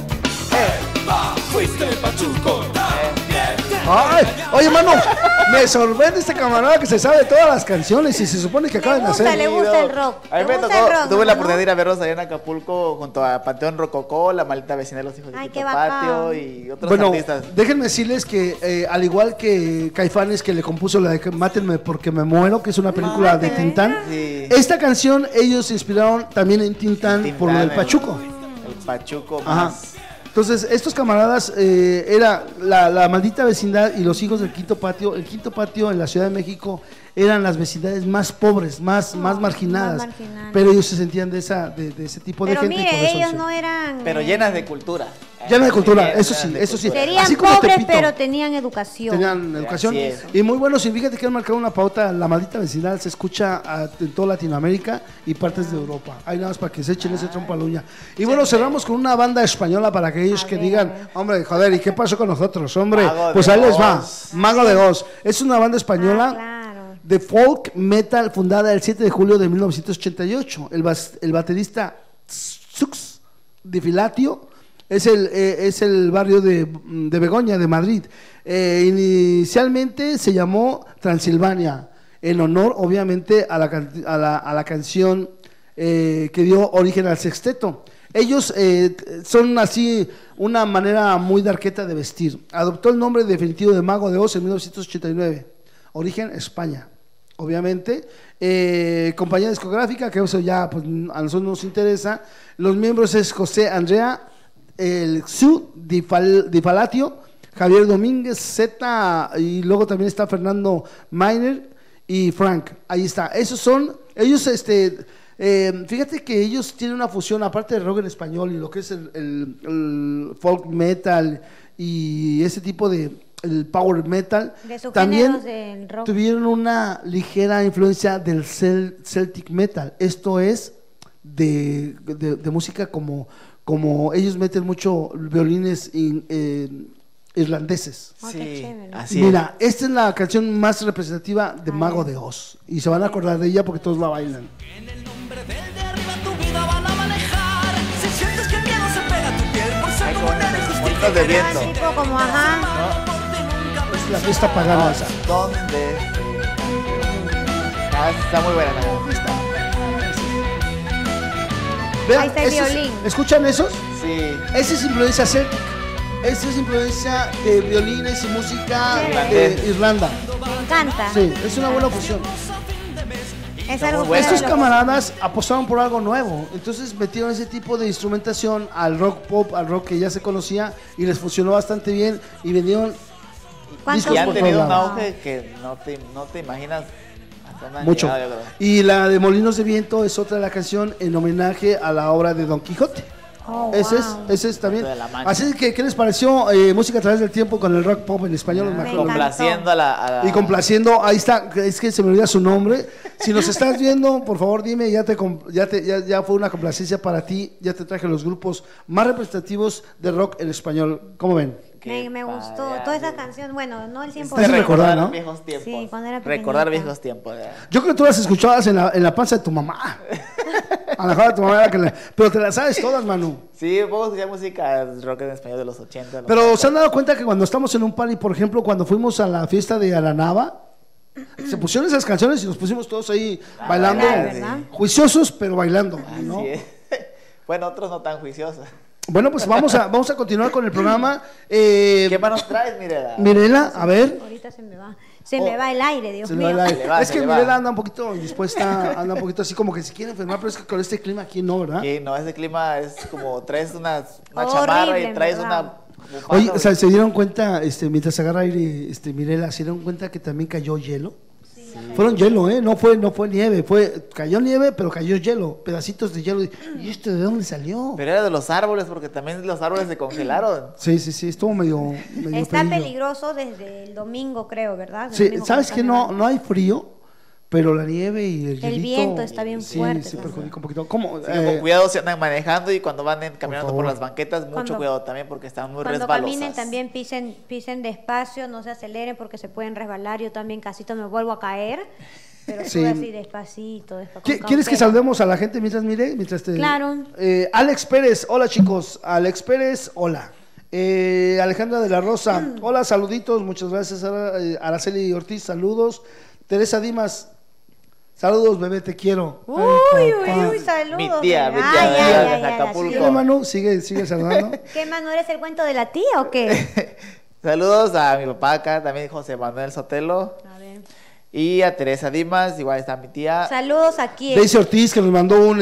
Fuiste Pachuco también. Ay, oye, mano, me sorprende este camarada que se sabe todas las canciones y se supone que acaba de nacer. Le gusta el rock. A mí ¿Le me gusta tocó, el rock, tuve la no? oportunidad de ir a verlos allá en Acapulco junto a Panteón Rococó, La Maldita Vecindad de Los Hijos Ay, del qué Quinto bacán. Patio y otros Bueno, artistas. déjenme decirles que al igual que Caifanes, que le compuso la de Mátenme porque me muero, que es una película de Tintán, Sí. esta canción ellos se inspiraron también en Tintán por lo del Pachuco. El Pachuco Ajá. más. Entonces, estos camaradas, era la Maldita Vecindad y Los Hijos del Quinto Patio. El Quinto Patio en la Ciudad de México eran las vecindades más pobres, más marginadas. más marginales. Pero ellos se sentían de ese tipo de Pero gente. y por mire, eso ellos se- no eran... Pero llenas de cultura. Llenas de cultura, Llenas eso sí, de eso sí. cultura. Serían Así como pobres, Tepito. pero tenían educación. Tenían educación. Así es. Y muy buenos, y fíjate que han marcado una pauta. La Maldita Vecindad se escucha en toda Latinoamérica y partes de Europa. Hay nada más para que se echen ese trompo a la uña. Y bueno, cerramos con una banda española para aquellos que digan, hombre, joder, ¿y qué pasó con nosotros? Hombre, Mago pues de ahí les va. Oz. Mago de Oz. Es una banda española Claro. de folk metal fundada el 7 de julio de 1988. El baterista Sux Di Filatio es el barrio de Begoña, de Madrid. Inicialmente se llamó Transilvania, en honor, obviamente, a la canción que dio origen al sexteto. Ellos son así una manera muy darqueta de vestir. Adoptó el nombre definitivo de Mago de Oz en 1989. Origen España, obviamente. Compañía discográfica, que eso ya pues, a nosotros nos interesa. Los miembros es José Andrea, el Xu Di Falatio, Javier Domínguez, Z, y luego también está Fernando Miner y Frank. Ahí está. Esos son, ellos, fíjate que ellos tienen una fusión, aparte del rock en español y lo que es el folk metal y ese tipo de el power metal, De sus también géneros del rock. tuvieron una ligera influencia del Celtic metal. Esto es de irlandeses. Oh, qué Sí, chévere. así Mira, esta es la canción más representativa de Mago de Oz. Y se van a acordar de ella porque todos la bailan. En el nombre del de arriba tu vida van a manejar. Si sientes que el miedo se pega a tu piel por ser como una injusticia. Molinos de viento. Tipo como, ajá. Es la fiesta pagana esa. ¿Dónde? Está muy buena. Vean, Ahí está el esos- violín. ¿Escuchan esos? Sí. Esa es influencia celtic. Esa es influencia de violines y música Sí. de Irlanda. Me encanta. Sí, es una buena fusión. Es algo muy bueno. fuera Estos de lo camaradas apostaron por algo nuevo, entonces metieron ese tipo de instrumentación al rock pop, al rock que ya se conocía y les funcionó bastante bien y vendieron ¿Cuántos discos Y han por tenido todos un lados. auge que no te imaginas. Hasta dónde han Mucho. llegado, yo creo. Y la de Molinos de Viento es otra de la canción en homenaje a la obra de Don Quijote. Oh, Ese wow. es también. De la Mancha. Así que, ¿qué les pareció Música a través del tiempo con el rock pop en español? Los Me mejores. encanta. Complaciendo a la... Y complaciendo, ahí está, es que se me olvida su nombre. Si nos estás viendo, por favor dime, ya fue una complacencia para ti, ya te traje los grupos más representativos de rock en español. ¿Cómo ven? Me gustó. padre. Toda esa canción, bueno, no el 100%. Te hace recordar, ¿no? viejos tiempos. Sí, cuando era Recordar pequeñita. viejos tiempos. Yo creo que tú las escuchabas en la panza de tu mamá. A lo mejor tu mamá era que pero te las sabes todas, Manu. Sí, puedo escuchar música rock en español de los 80. los Pero 90. ¿se han dado cuenta que cuando estamos en un party, por ejemplo, cuando fuimos a la fiesta de Aranaba, se pusieron esas canciones y nos pusimos todos ahí bailando, bailar, ¿verdad? juiciosos, pero bailando, ¿no? Así es. Bueno, otros no tan juiciosos. Bueno, pues vamos a continuar con el programa. ¿Qué más nos traes, Mirela? Mirela, a ver. Ahorita se me va. Se me va el aire, Dios Se mío. le va el aire. Se le va, Es se que le va. Mirela anda un poquito indispuesta, anda un poquito así como que se quiere enfermar, pero es que con este clima aquí no, ¿verdad? Que no, ese clima es como traes una Horrible, chamarra y en traes verdad. una bufanda. Oye, o sea, ¿se dieron cuenta, mientras agarra aire, Mirela, se dieron cuenta que también cayó hielo? Fueron hielo, no fue nieve, cayó nieve, pero cayó hielo, pedacitos de hielo. ¿Y esto de dónde salió? Pero era de los árboles, porque también los árboles se congelaron. Sí, estuvo medio Está feillo. peligroso desde el domingo, creo, ¿verdad? El Sí, domingo ¿sabes cuando que está nevando. no hay frío? Pero la nieve y el hielito, viento está bien fuerte Sí, también. perjudica un poquito. ¿Cómo? Sí, con cuidado si andan manejando y cuando van caminando por favor. las banquetas, mucho Cuando- cuidado también porque están muy Cuando resbalosas. caminen también pisen despacio, no se aceleren porque se pueden resbalar. Yo también casito me vuelvo a caer, pero Sí. sube así despacito. con ¿Quieres que cautela. saludemos a la gente mientras Claro. Alex Pérez, hola chicos. Alex Pérez, hola. Alejandra de la Rosa, hola, saluditos, muchas gracias. Araceli Ortiz, saludos. Teresa Dimas, saludos, bebé, te quiero. Uy, Ay, uy, papá. uy, saludos. Mi tía, bebé. mi tía Ay, de ay, allá, ay, de ay, Acapulco. Sigue, Manu, sigue saludando. ¿Qué, Manu, eres el cuento de la tía o qué? Saludos a mi papá acá, también José Manuel Sotelo. A ver. Y a Teresa Dimas, igual está mi tía. Saludos aquí. Daisy Ortiz, que nos mandó un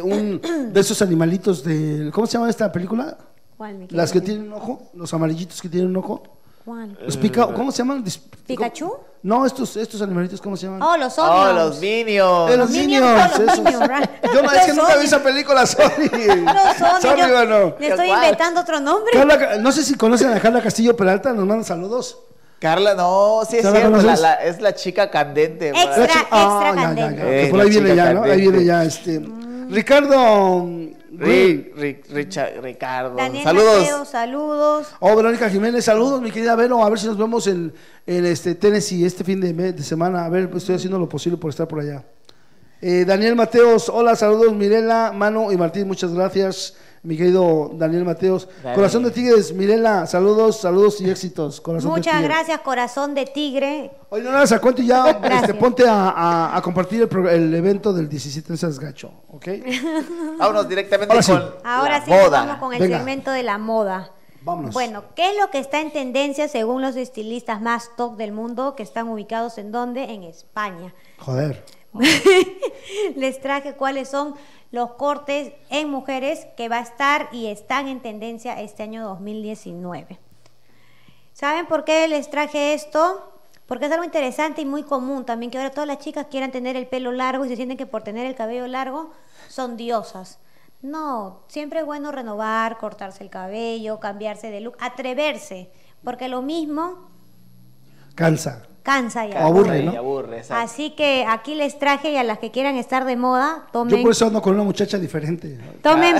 de esos animalitos de, ¿cómo se llama esta película? ¿Cuál, mi Las que querido? tienen un ojo, los amarillitos que tienen un ojo. ¿Cuál? Los ¿cómo se llaman? ¿Pikachu? No, estos animalitos, ¿cómo se llaman? Oh, los Oh, onios. los Minions. Los Minions, Minions, los esos. Minions, right. Yo no, es que Los nunca vi Onions. esa película, sorry. Los onios. Sorry, yo mano. le estoy ¿Cuál? inventando otro nombre. No sé si conocen a Carla Castillo Peralta, nos mandan saludos. Carla, no, sí es ¿Ya la cierto, conoces? es la chica candente. por ahí. Extra. Ya, candente. que por La ahí viene chica ya, ¿no? Ahí candente. viene ya, Ricardo. Ricardo. Daniel Saludos. Mateo, saludos. Oh, Verónica Jiménez, saludos, mi querida Vero. A ver si nos vemos en Tennessee este fin de semana. A ver, pues estoy haciendo lo posible por estar por allá. Daniel Mateos, hola, saludos, Mirela, Manu y Martín, muchas gracias, mi querido Daniel Mateos. Dale. Corazón de Tigres, Mirela, saludos y éxitos. Corazón de Muchas Tigre. gracias, corazón de tigre. Oye, no nada, cuento y ya Gracias. ponte a compartir el evento del 17, no seas gacho, ¿ok? Vámonos directamente Ahora sí. con Ahora la sí, nos moda. vamos con el Venga. segmento de la moda. Vámonos. Bueno, ¿qué es lo que está en tendencia según los estilistas más top del mundo que están ubicados en dónde? En España. Joder. Les traje cuáles son los cortes en mujeres que va a estar y están en tendencia este año 2019. ¿Saben por qué les traje esto? Porque es algo interesante y muy común también, que ahora todas las chicas quieran tener el pelo largo y se sienten que por tener el cabello largo son diosas. No, siempre es bueno renovar, cortarse el cabello, cambiarse de look, atreverse, porque lo mismo Cansa. Cansa ya. O aburre, ¿no? Y aburre, exacto. Así que aquí les traje, y a las que quieran estar de moda, Yo tomen, por eso ando con una muchacha diferente. tomen,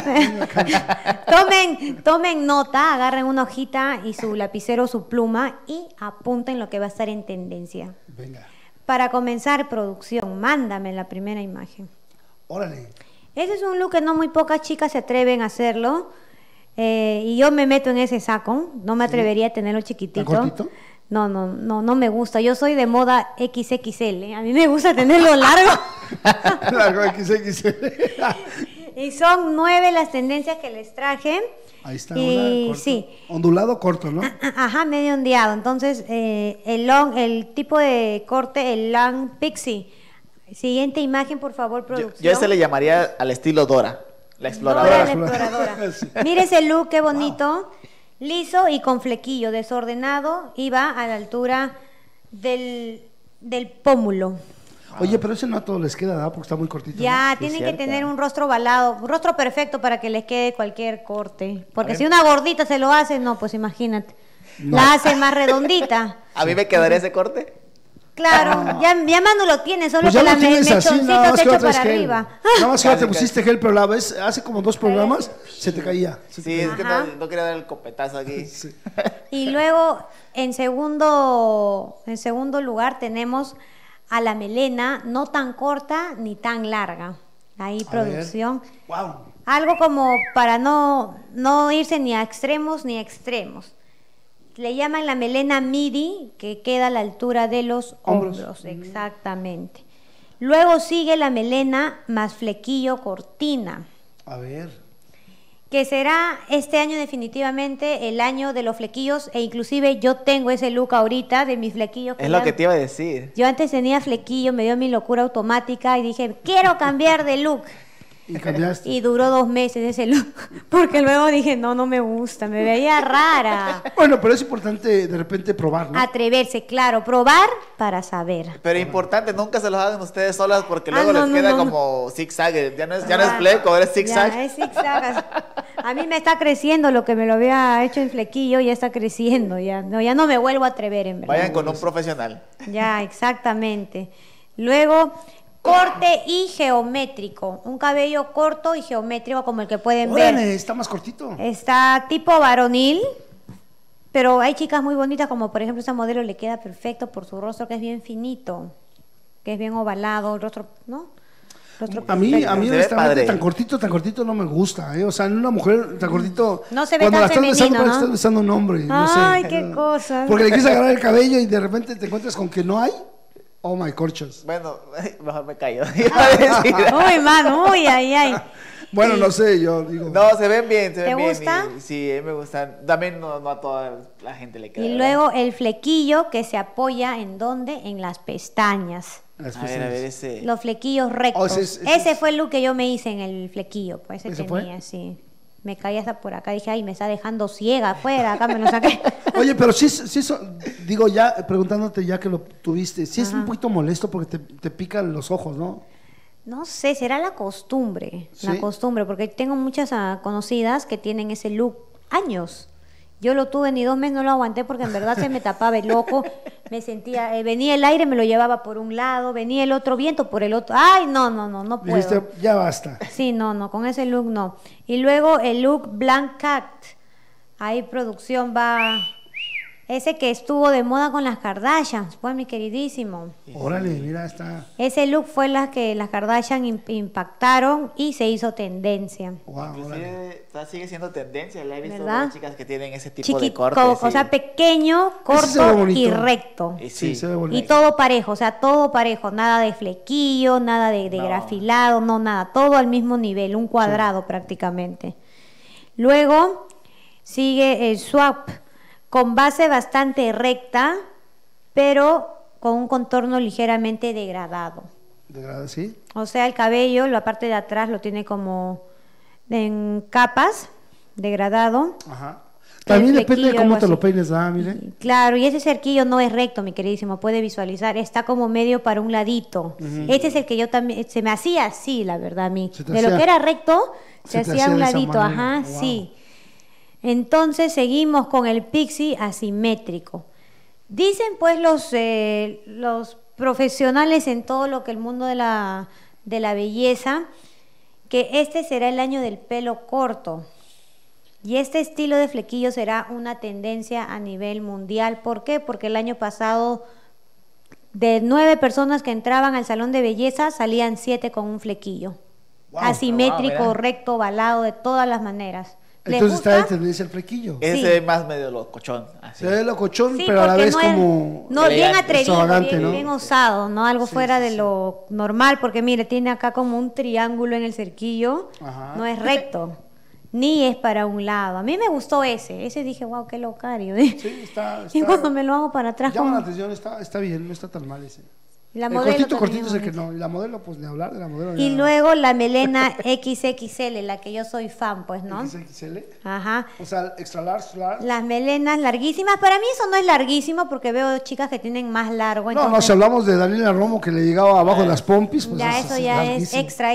tomen nota, agarren una hojita y su lapicero, su pluma, y apunten lo que va a estar en tendencia. Venga, Para comenzar, producción, mándame la primera imagen. órale. Ese es un look que no muy pocas chicas se atreven a hacerlo, y yo me meto en ese saco. No me atrevería a tenerlo chiquitito. ¿Tan cortito? No me gusta. Yo soy de moda XXL, ¿eh? A mí me gusta tenerlo largo. Largo XXL. Y son 9 las tendencias que les traje. Ahí está, Y una corto. sí. Ondulado corto, ¿no? Ajá, medio ondeado. Entonces, el tipo de corte, el long pixie. Siguiente imagen, por favor, producción. Yo ese le llamaría al estilo Dora, la exploradora. Dora la exploradora. Sí. Mire ese look, qué bonito. Liso y con flequillo, desordenado, y va a la altura del pómulo. Oye, pero ese no a todos les queda, ¿verdad? Porque está muy cortito. Ya, Sí, tienen que cierto. tener un rostro ovalado, un rostro perfecto para que les quede cualquier corte. Porque si una gordita se lo hace, no, pues imagínate. No. La hace más redondita. ¿A mí me quedaría ese corte? Claro, ya Manu lo tiene, solo Pues que ya la lo tienes así, nada mechoncito más se que echa no traes para gel. arriba. Nada más que ahora te Casi, pusiste gel, pero la vez, hace como 2 programas se te caía. Sí, es que Ajá. no quería dar el copetazo aquí. Sí. Y luego, en segundo lugar, tenemos a la melena, no tan corta ni tan larga. Ahí, A producción. Wow. Algo como para no irse ni a extremos ni a extremos. Le llaman la melena midi, que queda a la altura de los Hombros. hombros. Exactamente. Luego sigue la melena más flequillo cortina, A ver. que será este año definitivamente el año de los flequillos, e inclusive yo tengo ese look ahorita de mis flequillos. Es lo que te iba a decir. Yo antes tenía flequillo, me dio mi locura automática y dije, quiero cambiar de look. Y cambiaste. Y duró 2 meses ese look, porque luego dije, no me gusta, me veía rara. Bueno, pero es importante de repente probar, ¿no? Atreverse, claro, probar para saber. Pero importante, nunca se los hagan ustedes solas porque Ah, luego no, les no, queda no. como zigzag. Ya no es fleco, ahora es zigzag. Ya, es zigzag. A mí me está creciendo lo que me lo había hecho en flequillo, ya está creciendo, ya no me vuelvo a atrever, en verdad. Vayan con un profesional. Ya, exactamente. Luego, corte y geométrico. Un cabello corto y geométrico como el que pueden ver. Órale, está más cortito. Está tipo varonil, pero hay chicas muy bonitas, como por ejemplo esta modelo le queda perfecto por su rostro, que es bien finito, que es bien ovalado, el rostro, ¿no? Rostro A mí perfecto. Se ve honestamente, padre. tan cortito no me gusta, ¿eh? O sea, en una mujer tan cortito. No se ve cuando tan la estás besando, femenino, parece que ¿no? estás besando a un hombre. No sé. Ay, qué cosa. Porque le quieres agarrar el cabello y de repente te encuentras con que no hay. Oh my corchos. Bueno, mejor me callo. Iba a decir. Uy, mano, uy, ay. Bueno, no sé, yo digo. No, se ven bien, se ¿Te ven bien. gusta? Y, sí, me gustan. También no a toda la gente le queda. Y ¿verdad? luego el flequillo que se apoya ¿en dónde? En las pestañas. Las A ver, pestañas. ese. Los flequillos rectos. ese ese es- fue el look que yo me hice en el flequillo, pues ese ¿Ese tenía, fue? sí. Me caí hasta por acá, dije, ay, me está dejando ciega afuera, acá me lo saqué. Oye, pero sí, digo, ya preguntándote ya que lo tuviste, sí es un poquito molesto porque te pican los ojos, ¿no? No sé, será la costumbre, ¿Sí? porque tengo muchas conocidas que tienen ese look años. Yo lo tuve ni 2 meses, no lo aguanté porque en verdad se me tapaba el ojo, me sentía, venía el aire, me lo llevaba por un lado, venía el otro viento por el otro. Ay, no puedo. Dijiste, ya basta. Sí, no, con ese look no. Y luego el look Blanc Cat. Ahí producción va. Ese que estuvo de moda con las Kardashians, pues mi queridísimo. Órale, mira, está. Ese look fue la que las Kardashian impactaron y se hizo tendencia. Wow, órale. Inclusive sigue siendo tendencia. La he visto ¿Verdad? varias chicas que tienen ese tipo de Chiquito, corte. o sea, pequeño, se ve corto bonito. y recto. Y Sí, sí, se ve bonito. Y todo parejo, o sea, todo parejo, nada de flequillo, nada de No. grafilado, no nada, todo al mismo nivel, un cuadrado prácticamente. Luego sigue el swap, con base bastante recta, pero con un contorno ligeramente degradado. ¿Sí? O sea, el cabello, la parte de atrás lo tiene como en capas, degradado. Ajá. También El depende de flequillo, cómo algo te lo así. peines, ¿ah? Mire. Claro, y ese cerquillo no es recto, mi queridísimo, puede visualizar, está como medio para un ladito. Este es el que yo también, se me hacía así, la verdad, a mí. Se te De lo hacía- que era recto, se se te hacía hacía un de esa ladito, manera. ajá, Wow. sí. Entonces seguimos con el pixie asimétrico, Dicen pues los profesionales en todo lo que el mundo de la belleza, que este será el año del pelo corto. Y este estilo de flequillo será una tendencia a nivel mundial. ¿Por qué? Porque el año pasado, de 9 personas que entraban al salón de belleza, salían 7 con un flequillo. Wow, asimétrico, recto, ovalado, de todas las maneras. ¿Les Entonces gusta? está de tendencia el flequillo. Ese es más medio locochón. Así. Se ve locochón, Sí, pero a la porque vez no es- como... No, bien elegante, atrevido, extravagante, ¿no? bien osado, ¿no? Algo Sí, fuera sí, de sí. lo normal, porque mire, tiene acá como un triángulo en el cerquillo, Ajá. no es recto, ni es para un lado. A mí me gustó ese dije, wow, qué locario. Sí, está... Y cuando me lo hago para atrás, Llama la como... atención, está bien, no está tan mal ese. La El modelo cortito también es el que bonita. no. Y la modelo, pues ni hablar de la modelo. Y ya. luego la melena XXL, la que yo soy fan, pues, ¿no? XXL. Ajá. O sea, extra large, large. Las melenas larguísimas, para mí eso no es larguísimo porque veo chicas que tienen más largo. No, entonces, si hablamos de Daniela Romo que le llegaba abajo de las pompis, pues ya eso ya es larguísimo.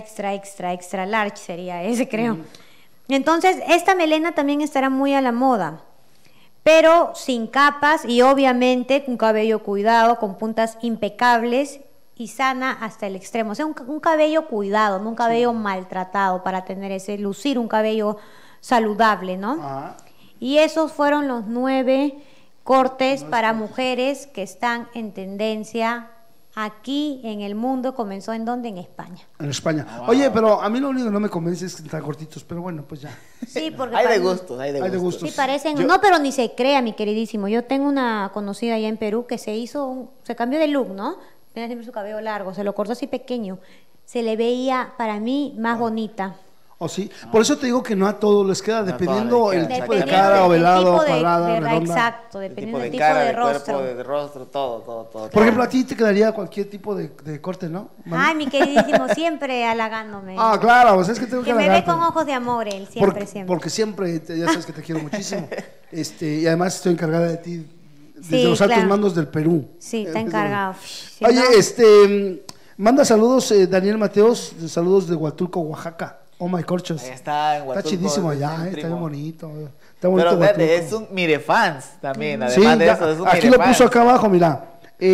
extra large sería ese, creo. Entonces, esta melena también estará muy a la moda, pero sin capas y obviamente con cabello cuidado, con puntas impecables y sana hasta el extremo. O sea, un cabello cuidado, no un cabello maltratado para tener lucir un cabello saludable, ¿no? Ajá. Y esos fueron los 9 cortes para mujeres que están en tendencia aquí en el mundo. Comenzó en donde, en España. En España. Oye, pero a mí lo único que no me convence es que están cortitos, pero bueno, pues ya. Sí, porque Hay de para- gustos, hay de Hay de gustos. gustos. Sí, parecen, no, pero ni se crea, mi queridísimo. Yo tengo una conocida allá en Perú que se cambió de look, ¿no? Tenía siempre su cabello largo, se lo cortó así pequeño. Se le veía, para mí, más bonita. ¿O sí? Por eso te digo que no a todos les queda, No a dependiendo todos les el queda. tipo de Dependiendo cara, del ovalado, tipo de- cuadrada, de- redonda. Exacto, El dependiendo tipo del de tipo cara, de de rostro. cuerpo, de rostro, todo. Por ejemplo, a ti te quedaría cualquier tipo de corte, ¿no? Manu? Ay, mi queridísimo, siempre halagándome. Ah, claro, pues es que tengo que que me ve halagarte. con ojos de amor, él, siempre, siempre. Porque siempre, ya sabes que te quiero muchísimo. Y además estoy encargada de ti desde Sí, los altos claro. mandos del Perú. Sí, está encargado. Si Oye, no- manda saludos Daniel Mateos, saludos de Huatulco, Oaxaca. Oh my corchos. Ahí está, en Está Huatulco, chidísimo es allá, un está primo. bien bonito. Está bonito Pero Huatulco. es un mirefans también, Sí, además de ya, eso, es un aquí lo mirefans. puso acá abajo, mira.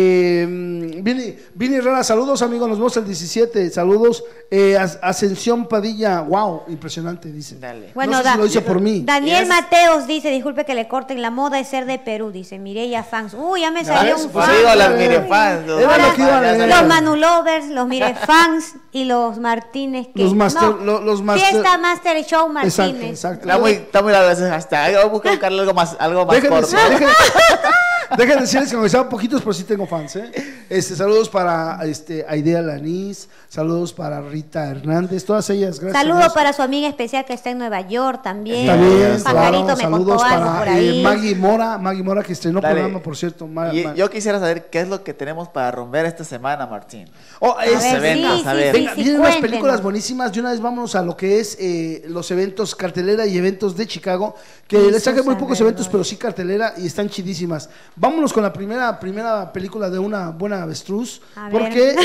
Vini Herrera, saludos amigos, nos vemos el 17. Saludos, Ascensión Padilla, wow, impresionante, dice. Dale. Bueno, no sé si lo hice por mí. Daniel Yes. Mateos dice, disculpe que le corten, la moda es ser de Perú, dice Mireya Fans. Uy, ya me salió ves? un Pues fan. digo, las Era mirefans. los lo mirefans, que iba a ya leer. salió. Los Manu Lovers, los Mire Fans y los Martínez. que- Los master- no, los master- Fiesta Master Show Martínez. Exacto. Está muy largo ese hashtag. Voy a buscarle algo más corto. Dejen decirles que me estaban poquitos, pero sí tengo fans, saludos para Aidea Lanís, saludos para Rita Hernández, todas ellas, gracias. a Saludo Dios. para su amiga especial que está en Nueva York también. También, Pajarito claro, me saludos contó algo para por ahí. Maggie Mora que estrenó Dale. programa, por cierto. Y yo quisiera saber qué es lo que tenemos para romper esta semana, Martín. ver, eventos, sí, a sí, ver. sí, Venga, sí, vienen unas cuéntenos. películas buenísimas. De una vez vámonos a lo que es los eventos, cartelera y eventos de Chicago, que les traje muy Jesús pocos alrededor. eventos, pero sí cartelera y están chidísimas. Vámonos con la primera película de una buena avestruz, A ver. porque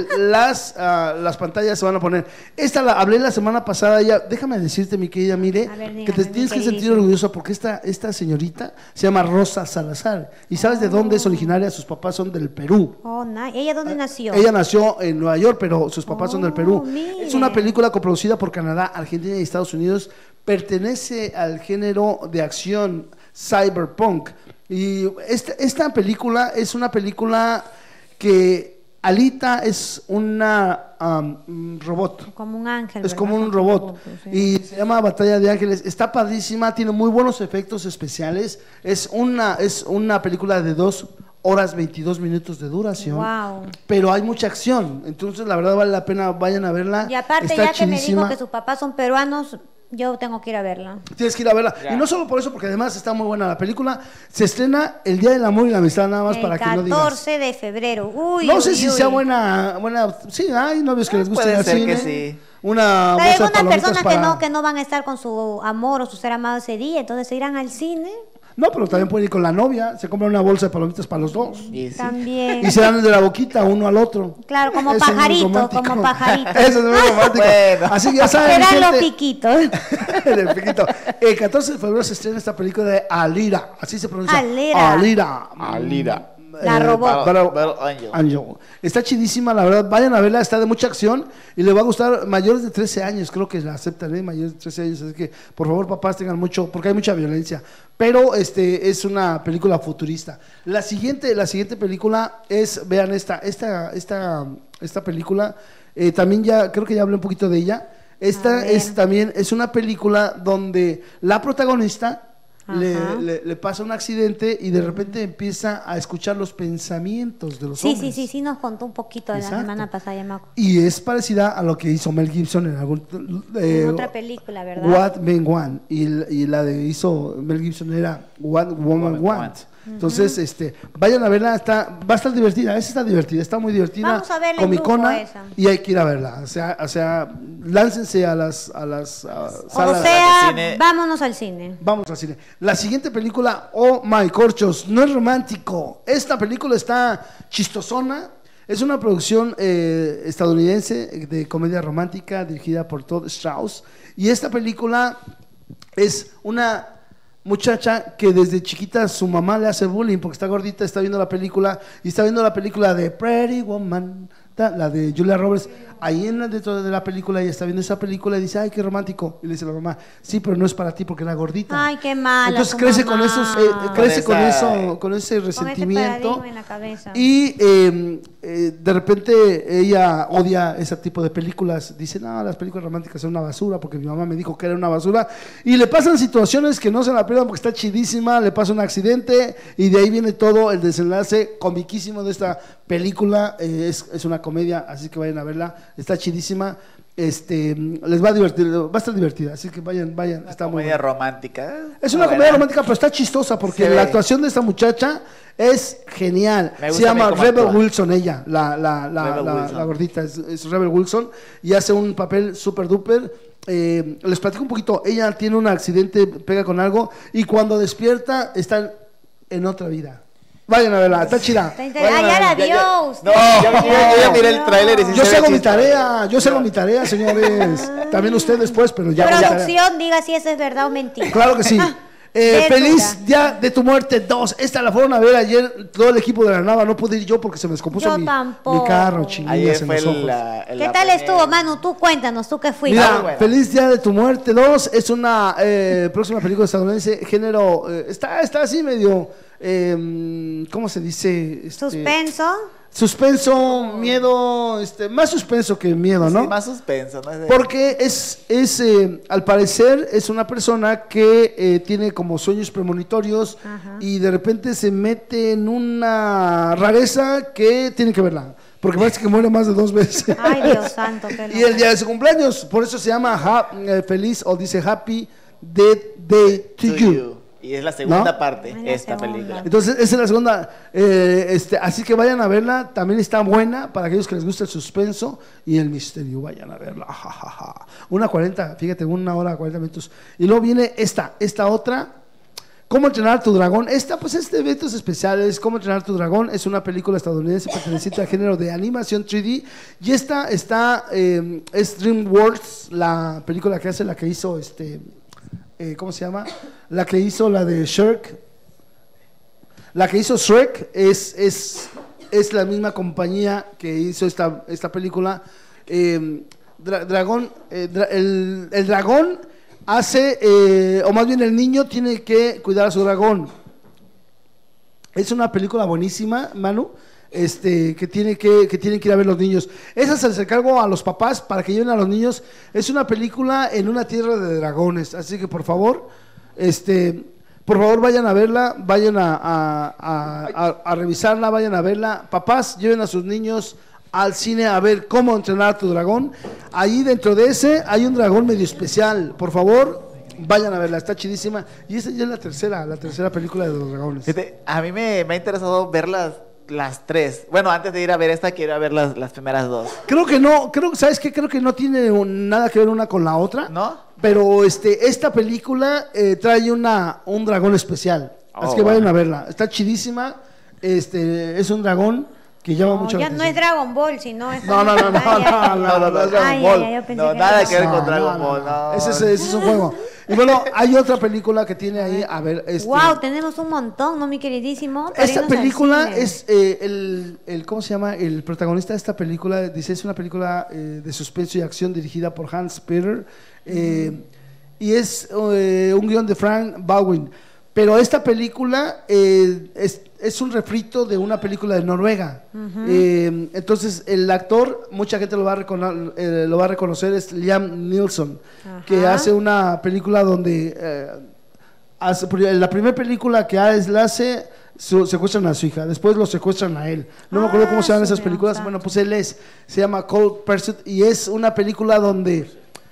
las pantallas se van a poner. Esta la hablé la semana pasada, ya, déjame decirte, mi querida Mire, A ver, que te dígame, mi tienes que sentir queridísimo. orgullosa porque esta señorita se llama Rosa Salazar. ¿Y sabes de dónde es originaria? Sus papás son del Perú. Oh, ¿Ella dónde nació? Ella nació en Nueva York, pero sus papás son del Perú. mire. Es una película coproducida por Canadá, Argentina y Estados Unidos. Pertenece al género de acción cyberpunk. Y esta película es una película que Alita es una robot. Como un ángel. Es ¿verdad? como un Con robot sí. y se llama Batalla de Ángeles. Está padrísima, tiene muy buenos efectos especiales. Es una película de 2 horas 22 minutos de duración. Wow. Pero hay mucha acción, entonces la verdad vale la pena, vayan a verla. Y aparte, Está ya que me chidísima. dijo que sus papás son peruanos, yo tengo que ir a verla. Tienes que ir a verla. Ya. Y no solo por eso, porque además está muy buena la película. Se estrena el Día del Amor y la Amistad, nada más El para que no digas. 14 de febrero. Uy, No sé uy, si uy. sea buena. Sí, hay novios que les gusta ir Puede al ser cine. que sí. Una Hay bolsa de algunas palomitas personas para... que no van a estar con su amor o su ser amado ese día, entonces se irán al cine. No, pero también pueden ir con la novia, se compran una bolsa de palomitas para los dos. Y sí. También. Y se dan de la boquita uno al otro. Claro, como Eso es muy pajarito, romántico. como pajarito. Eso es muy romántico. Bueno. Así que ya saben, Serán los gente, piquitos. el piquito. El 14 de febrero se estrena esta película de Alira, así se pronuncia. Alira. Alira. Alira. La robó. Battle Angel. Angel. Está chidísima, la verdad. Vayan a verla, está de mucha acción y le va a gustar. Mayores de 13 años, creo que la aceptan, ¿eh? Mayores de 13 años. Así que, por favor, papás, tengan mucho, porque hay mucha violencia. Pero es una película futurista. La siguiente película es, vean esta película. También ya, creo que ya hablé un poquito de ella. Esta es una película donde la protagonista le pasa un accidente y de repente empieza a escuchar los pensamientos de los hombres. Sí, nos contó un poquito de la Exacto. semana pasada, ya me acuerdo. Y es parecida a lo que hizo Mel Gibson en otra película, ¿verdad? What Men Want. Y la de hizo Mel Gibson era What Woman Want. Entonces, vayan a verla, va a estar divertida, esa está divertida, está muy divertida, Vamos a verla en comicona, grupo esa. y hay que ir a verla, o sea, láncense a las salas. O sea, cine. vámonos al cine. Vamos al cine. La siguiente película, Oh My Corchos, no es romántico. Esta película está chistosona. Es una producción estadounidense de comedia romántica dirigida por Todd Strauss. Y esta película es una muchacha que desde chiquita su mamá le hace bullying porque está gordita, está viendo la película y está viendo la película de Pretty Woman, la de Julia Roberts. Ahí dentro de la película ella está viendo esa película y dice, ay, qué romántico. Y le dice a la mamá, sí, pero no es para ti porque era gordita. Ay, qué mala. Entonces tu crece mamá. con esos, con ese resentimiento. paradigma en la cabeza. Y de repente ella odia ese tipo de películas. Dice, no, las películas románticas son una basura porque mi mamá me dijo que era una basura. Y le pasan situaciones que no se la pierdan porque está chidísima. Le pasa un accidente y de ahí viene todo el desenlace comiquísimo de esta película. Es una comedia, así que vayan a verla. Está chidísima. Les va a divertir, va a estar divertida, así que vayan, está muy Comedia buena. romántica. Es una comedia romántica, pero está chistosa porque Se ve. la actuación de esta muchacha es genial. Me gusta Se llama cómo Rebel actúa. Wilson, ella, Rebel Wilson. la gordita, es Rebel Wilson y hace un papel súper duper. Les platico un poquito. Ella tiene un accidente, pega con algo y cuando despierta está en otra vida. Vayan a verla, está chida. Está interesante. Ah, ya la vio usted. No, ya miré el tráiler y sí Yo se sé ve hago mi chistoso. tarea, señores. También usted después, pero ya hago mi tarea. Producción, diga si eso es verdad o mentira. Claro que sí. Verdura. Feliz Día de tu Muerte 2. Esta la fueron a ver ayer todo el equipo de la Nava. No pude ir yo porque se me descompuso Yo mi tampoco. carro, chinguillas Ayer en fue los ojos. ¿Qué tal estuvo, Manu? Tú cuéntanos, tú que fuiste. Mira, buena. Feliz Día de tu Muerte 2 es una próxima película estadounidense, género, está así medio, ¿cómo se dice? Suspenso, miedo, más suspenso que miedo, ¿no? Sí, más suspenso, ¿no? Porque al parecer es una persona que tiene como sueños premonitorios y de repente se mete en una rareza que tiene que verla. Porque parece que muere más de 2 veces. Ay, Dios santo. qué Y el día de su cumpleaños, por eso se llama feliz o dice Happy Death Day to You. Y es la segunda ¿No? parte, Es la esta segunda. película. Entonces, esa es la segunda. Así que vayan a verla. También está buena para aquellos que les gusta el suspenso y el misterio. Vayan a verla. Ja, ja, ja. 1:40, fíjate, 1 hora 40 minutos. Y luego viene esta otra. ¿Cómo entrenar a tu dragón? Esta, pues, es de eventos especiales. ¿Cómo entrenar a tu dragón? Es una película estadounidense perteneciente al género de animación 3D. Y esta es DreamWorks, la película que hace, la que hizo ¿cómo se llama? La que hizo la de Shrek. La que hizo Shrek es la misma compañía que hizo esta película. El dragón hace, o más bien el niño tiene que cuidar a su dragón. Es una película buenísima, Manu. Que tienen que ir a ver los niños. Esa se les encargo a los papás para que lleven a los niños. Es una película en una tierra de dragones, así que por favor, vayan a verla, vayan a revisarla, vayan a verla. Papás, lleven a sus niños al cine a ver Cómo entrenar a tu dragón. Ahí dentro de ese hay un dragón medio especial. Por favor, vayan a verla, está chidísima. Y esta ya es la tercera película de los dragones. Fíjate, a mí me ha interesado ver las 3. Bueno, antes de ir a ver esta, quiero ir a ver las primeras 2. Creo que no, ¿sabes qué? Creo que no tiene nada que ver una con la otra. ¿No? Pero esta película trae un dragón especial. Así que vayan a verla. Está chidísima. Es un dragón que llama mucho la ya no atención. es Dragon Ball, sino es... No, es Dragon Ball. yo pensé No, que nada era- que ver con Dragon Ball, no. Ese es un juego. Y bueno, hay otra película que tiene ahí, a ver, Wow, tenemos un montón, ¿no, mi queridísimo? Para esta irnos al película cine. es ¿cómo se llama? El protagonista de esta película dice es una película de suspenso y acción dirigida por Hans Peter y es un guión de Frank Baldwin. Pero esta película es un refrito de una película de Noruega. Entonces, el actor, mucha gente lo va a reconocer, es Liam Neeson, que hace una película donde... la primera película que hace, secuestran a su hija, después lo secuestran a él. No me acuerdo cómo se llaman esas películas. Bueno, pues se llama Cold Pursuit y es una película donde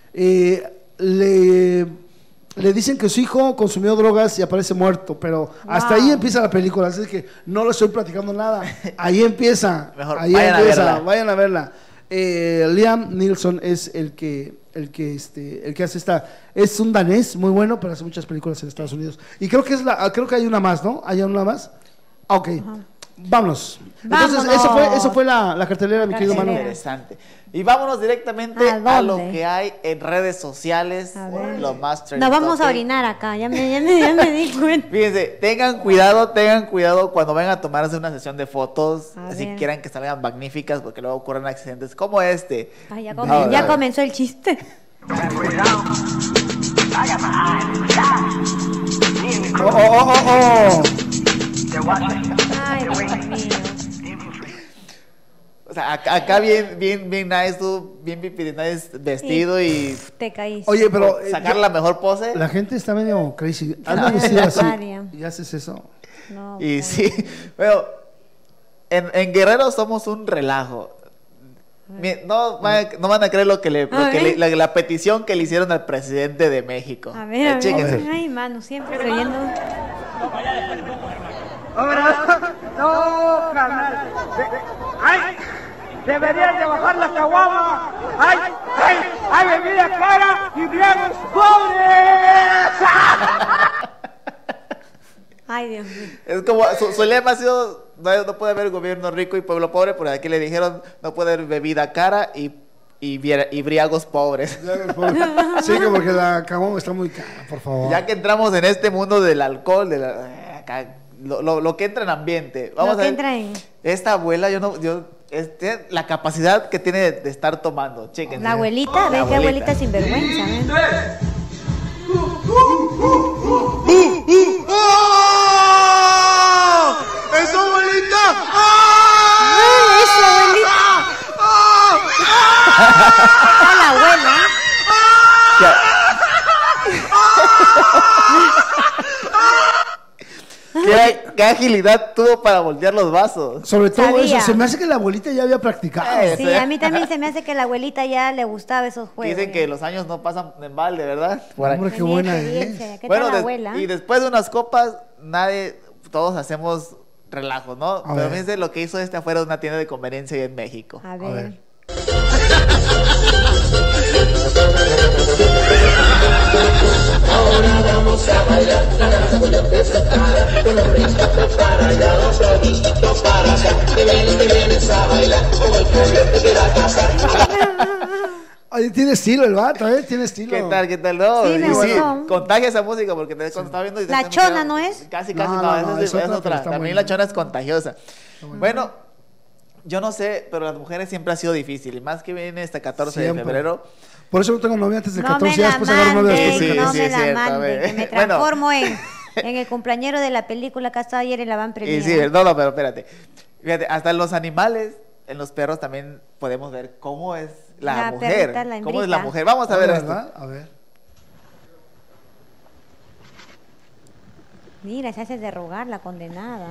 le dicen que su hijo consumió drogas y aparece muerto, pero hasta ahí empieza la película, así que no le estoy platicando nada. Ahí empieza. Mejor ahí vayan a verla. Vayan a verla. Liam Neeson es el que hace esta, es un danés muy bueno, pero hace muchas películas en Estados Unidos. Y creo que hay una más, ¿no? ¿Hay una más? Ok. Vámonos. Entonces, eso fue la cartelera, mi querido Manu. Interesante. Y vámonos directamente a lo que hay en redes sociales, lo más trending Nos vamos a topic. orinar acá, ya me di cuenta. Fíjense, tengan cuidado cuando vayan a tomarse una sesión de fotos, si ver. quieran que salgan magníficas, porque luego ocurren accidentes como este. Ay, Ahora, ya comenzó el chiste. Ay, Dios mío. O sea, acá bien nice, tú, bien nice vestido y Te caíste. Oye, pero sacar la mejor pose. la gente está medio crazy. Ah, Anda vestida así Varia. y haces eso. No, Y pues. sí, bueno, en Guerrero somos un relajo. No van a creer lo que la petición que le hicieron al presidente de México. A ver. Chéquense. Ay, mano, siempre creyendo. No, carnal. ¡Ay! Deberías de bajar la caguama. ¡Ay! ¡Ay! ¡Ay, bebida cara y briagos pobres! Ay, Dios mío. Es como, su lema ha sido, no puede haber gobierno rico y pueblo pobre, pero aquí le dijeron, no puede haber bebida cara y briagos pobres. Sí, que porque la caguama está muy cara, por favor. Ya que entramos en este mundo del alcohol, lo que entra en ambiente. Vamos Lo a que ver, entra en- esta abuela, la capacidad que tiene de estar tomando, chéquense. La abuelita, ¿ves qué abuelita sinvergüenza? ¿Ves? ¡Es abuelita! ¡Ay, eso, abuelita! Está la abuela. ¿Qué agilidad tuvo para voltear los vasos? Sobre todo Sabía. eso, se me hace que la abuelita ya había practicado. Sí, a mí también se me hace que la abuelita ya le gustaba esos juegos. Dicen que los años no pasan en balde, ¿verdad? Por Hombre, aquí. qué Tenía buena experiencia. es. ¿Qué tal la abuela? Y después de unas copas, todos hacemos relajo, ¿no? Pero ver. fíjense lo que hizo afuera de una tienda de conveniencia ahí en México. A ver. ver. Oye, tiene estilo el vato, Tiene estilo. ¿Qué tal? ¿Qué tal? No, Sí, me y gustó. contagia esa música porque cuando estaba viendo... La chona, ¿no es? Casi, No, esa es otra, pero otra. está También buena. la chona es contagiosa. Bueno, yo no sé, pero las mujeres siempre ha sido difícil. Y más que viene este 14 Siempre. de febrero. Por eso no tengo novia antes de No 14, me ya la después agarro novia después de manden, Sí, no 14. sí, me es la cierto, a manden, ver. que me Bueno. transformo en el compañero de la película que estaba ayer en la van Y premiere. sí, pero espérate. Fíjate, hasta en los animales, en los perros también podemos ver cómo es la La mujer. perrita, la ¿Cómo es la hembrita. mujer? Vamos a ver esto. ¿Verdad? A ver. Mira, se hace de rogar la condenada.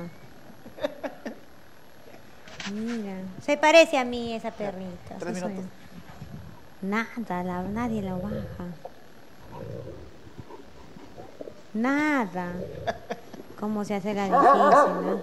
Mira, se parece a mí esa perrita. 3 sí soy. minutos. Nada, nadie la baja. Nada. ¿Cómo se hace la difícil?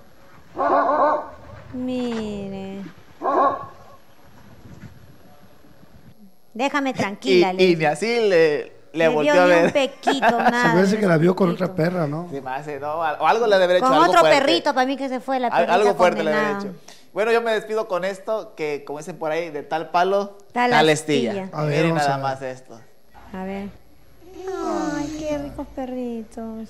Mire. Déjame tranquila, Y le ni así le le volteó dio a ni un ver. pequito, nada. Se me hace que la vio con Pequito. otra perra, ¿no? Sí, más, no, o algo le debe haber hecho. Con algo otro fuerte. perrito para mí que se fue la perrita Algo fuerte le condenada. había hecho. Bueno, yo me despido con esto, que como dicen por ahí, de tal palo, Tal tal astilla. astilla. A ver, Miren vamos a nada ver. más esto. A ver. Ay, qué ricos perritos.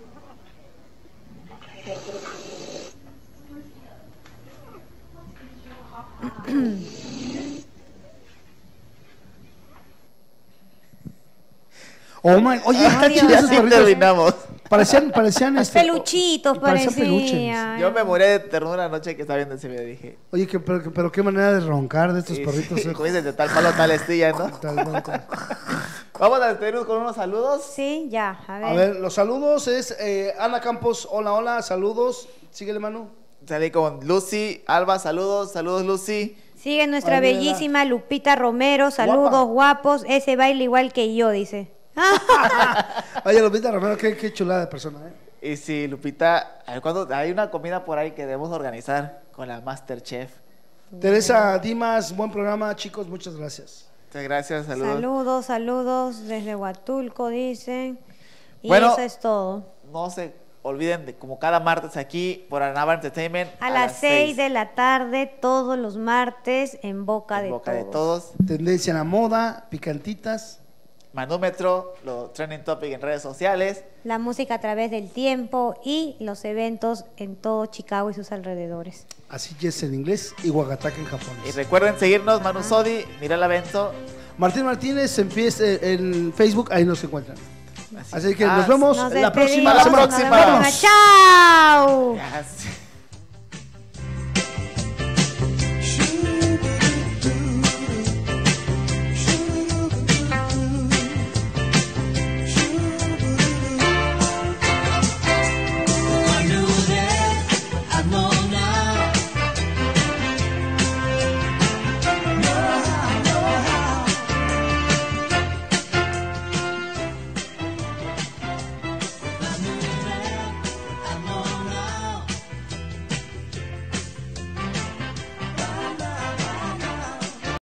Oh, man. Oye, está Dios. chido Y esos así perritos. terminamos. Parecían Peluchitos parecían parecían. Yo me morí de ternura anoche que estaba viendo ese video. Dije, Oye, pero qué manera de roncar de estos sí, perritos. como dicen, de tal palo, tal astilla, ¿no? Tal. Vamos a despedirnos con unos saludos. Sí, ya, a ver. A ver, los saludos es Ana Campos, hola, saludos. Síguele, Manu. Salí con Lucy, Alba, saludos Lucy. Sigue nuestra Ay, mira. bellísima Lupita Romero. Saludos, guapos. Ese baila igual que yo, dice. Oye, Lupita Romero, qué chulada de persona, ¿eh? Y sí, Lupita, a ver, ¿cuándo? Hay una comida por ahí que debemos organizar con la Masterchef. Teresa Dimas, buen programa, chicos, muchas gracias. Muchas gracias, saludos. Saludos desde Huatulco, dicen. Y Bueno, eso es todo. No se olviden de como cada martes aquí por Anaba Entertainment A las 6 de la tarde, todos los martes, en Boca, en de, boca todos. de todos. Tendencia en la moda, picantitas. Manúmetro, los trending topic en redes sociales. La música a través del tiempo y los eventos en todo Chicago y sus alrededores. Así es en inglés y Oaxaca en Y japonés. recuerden seguirnos, Manu Sodi, mira el evento. Martín Martínez en Facebook, ahí nos encuentran. Así que Ah, nos vemos Nos la próxima despedimos, la semana. próxima. nos vemos. ¡Chao! Ya, sí.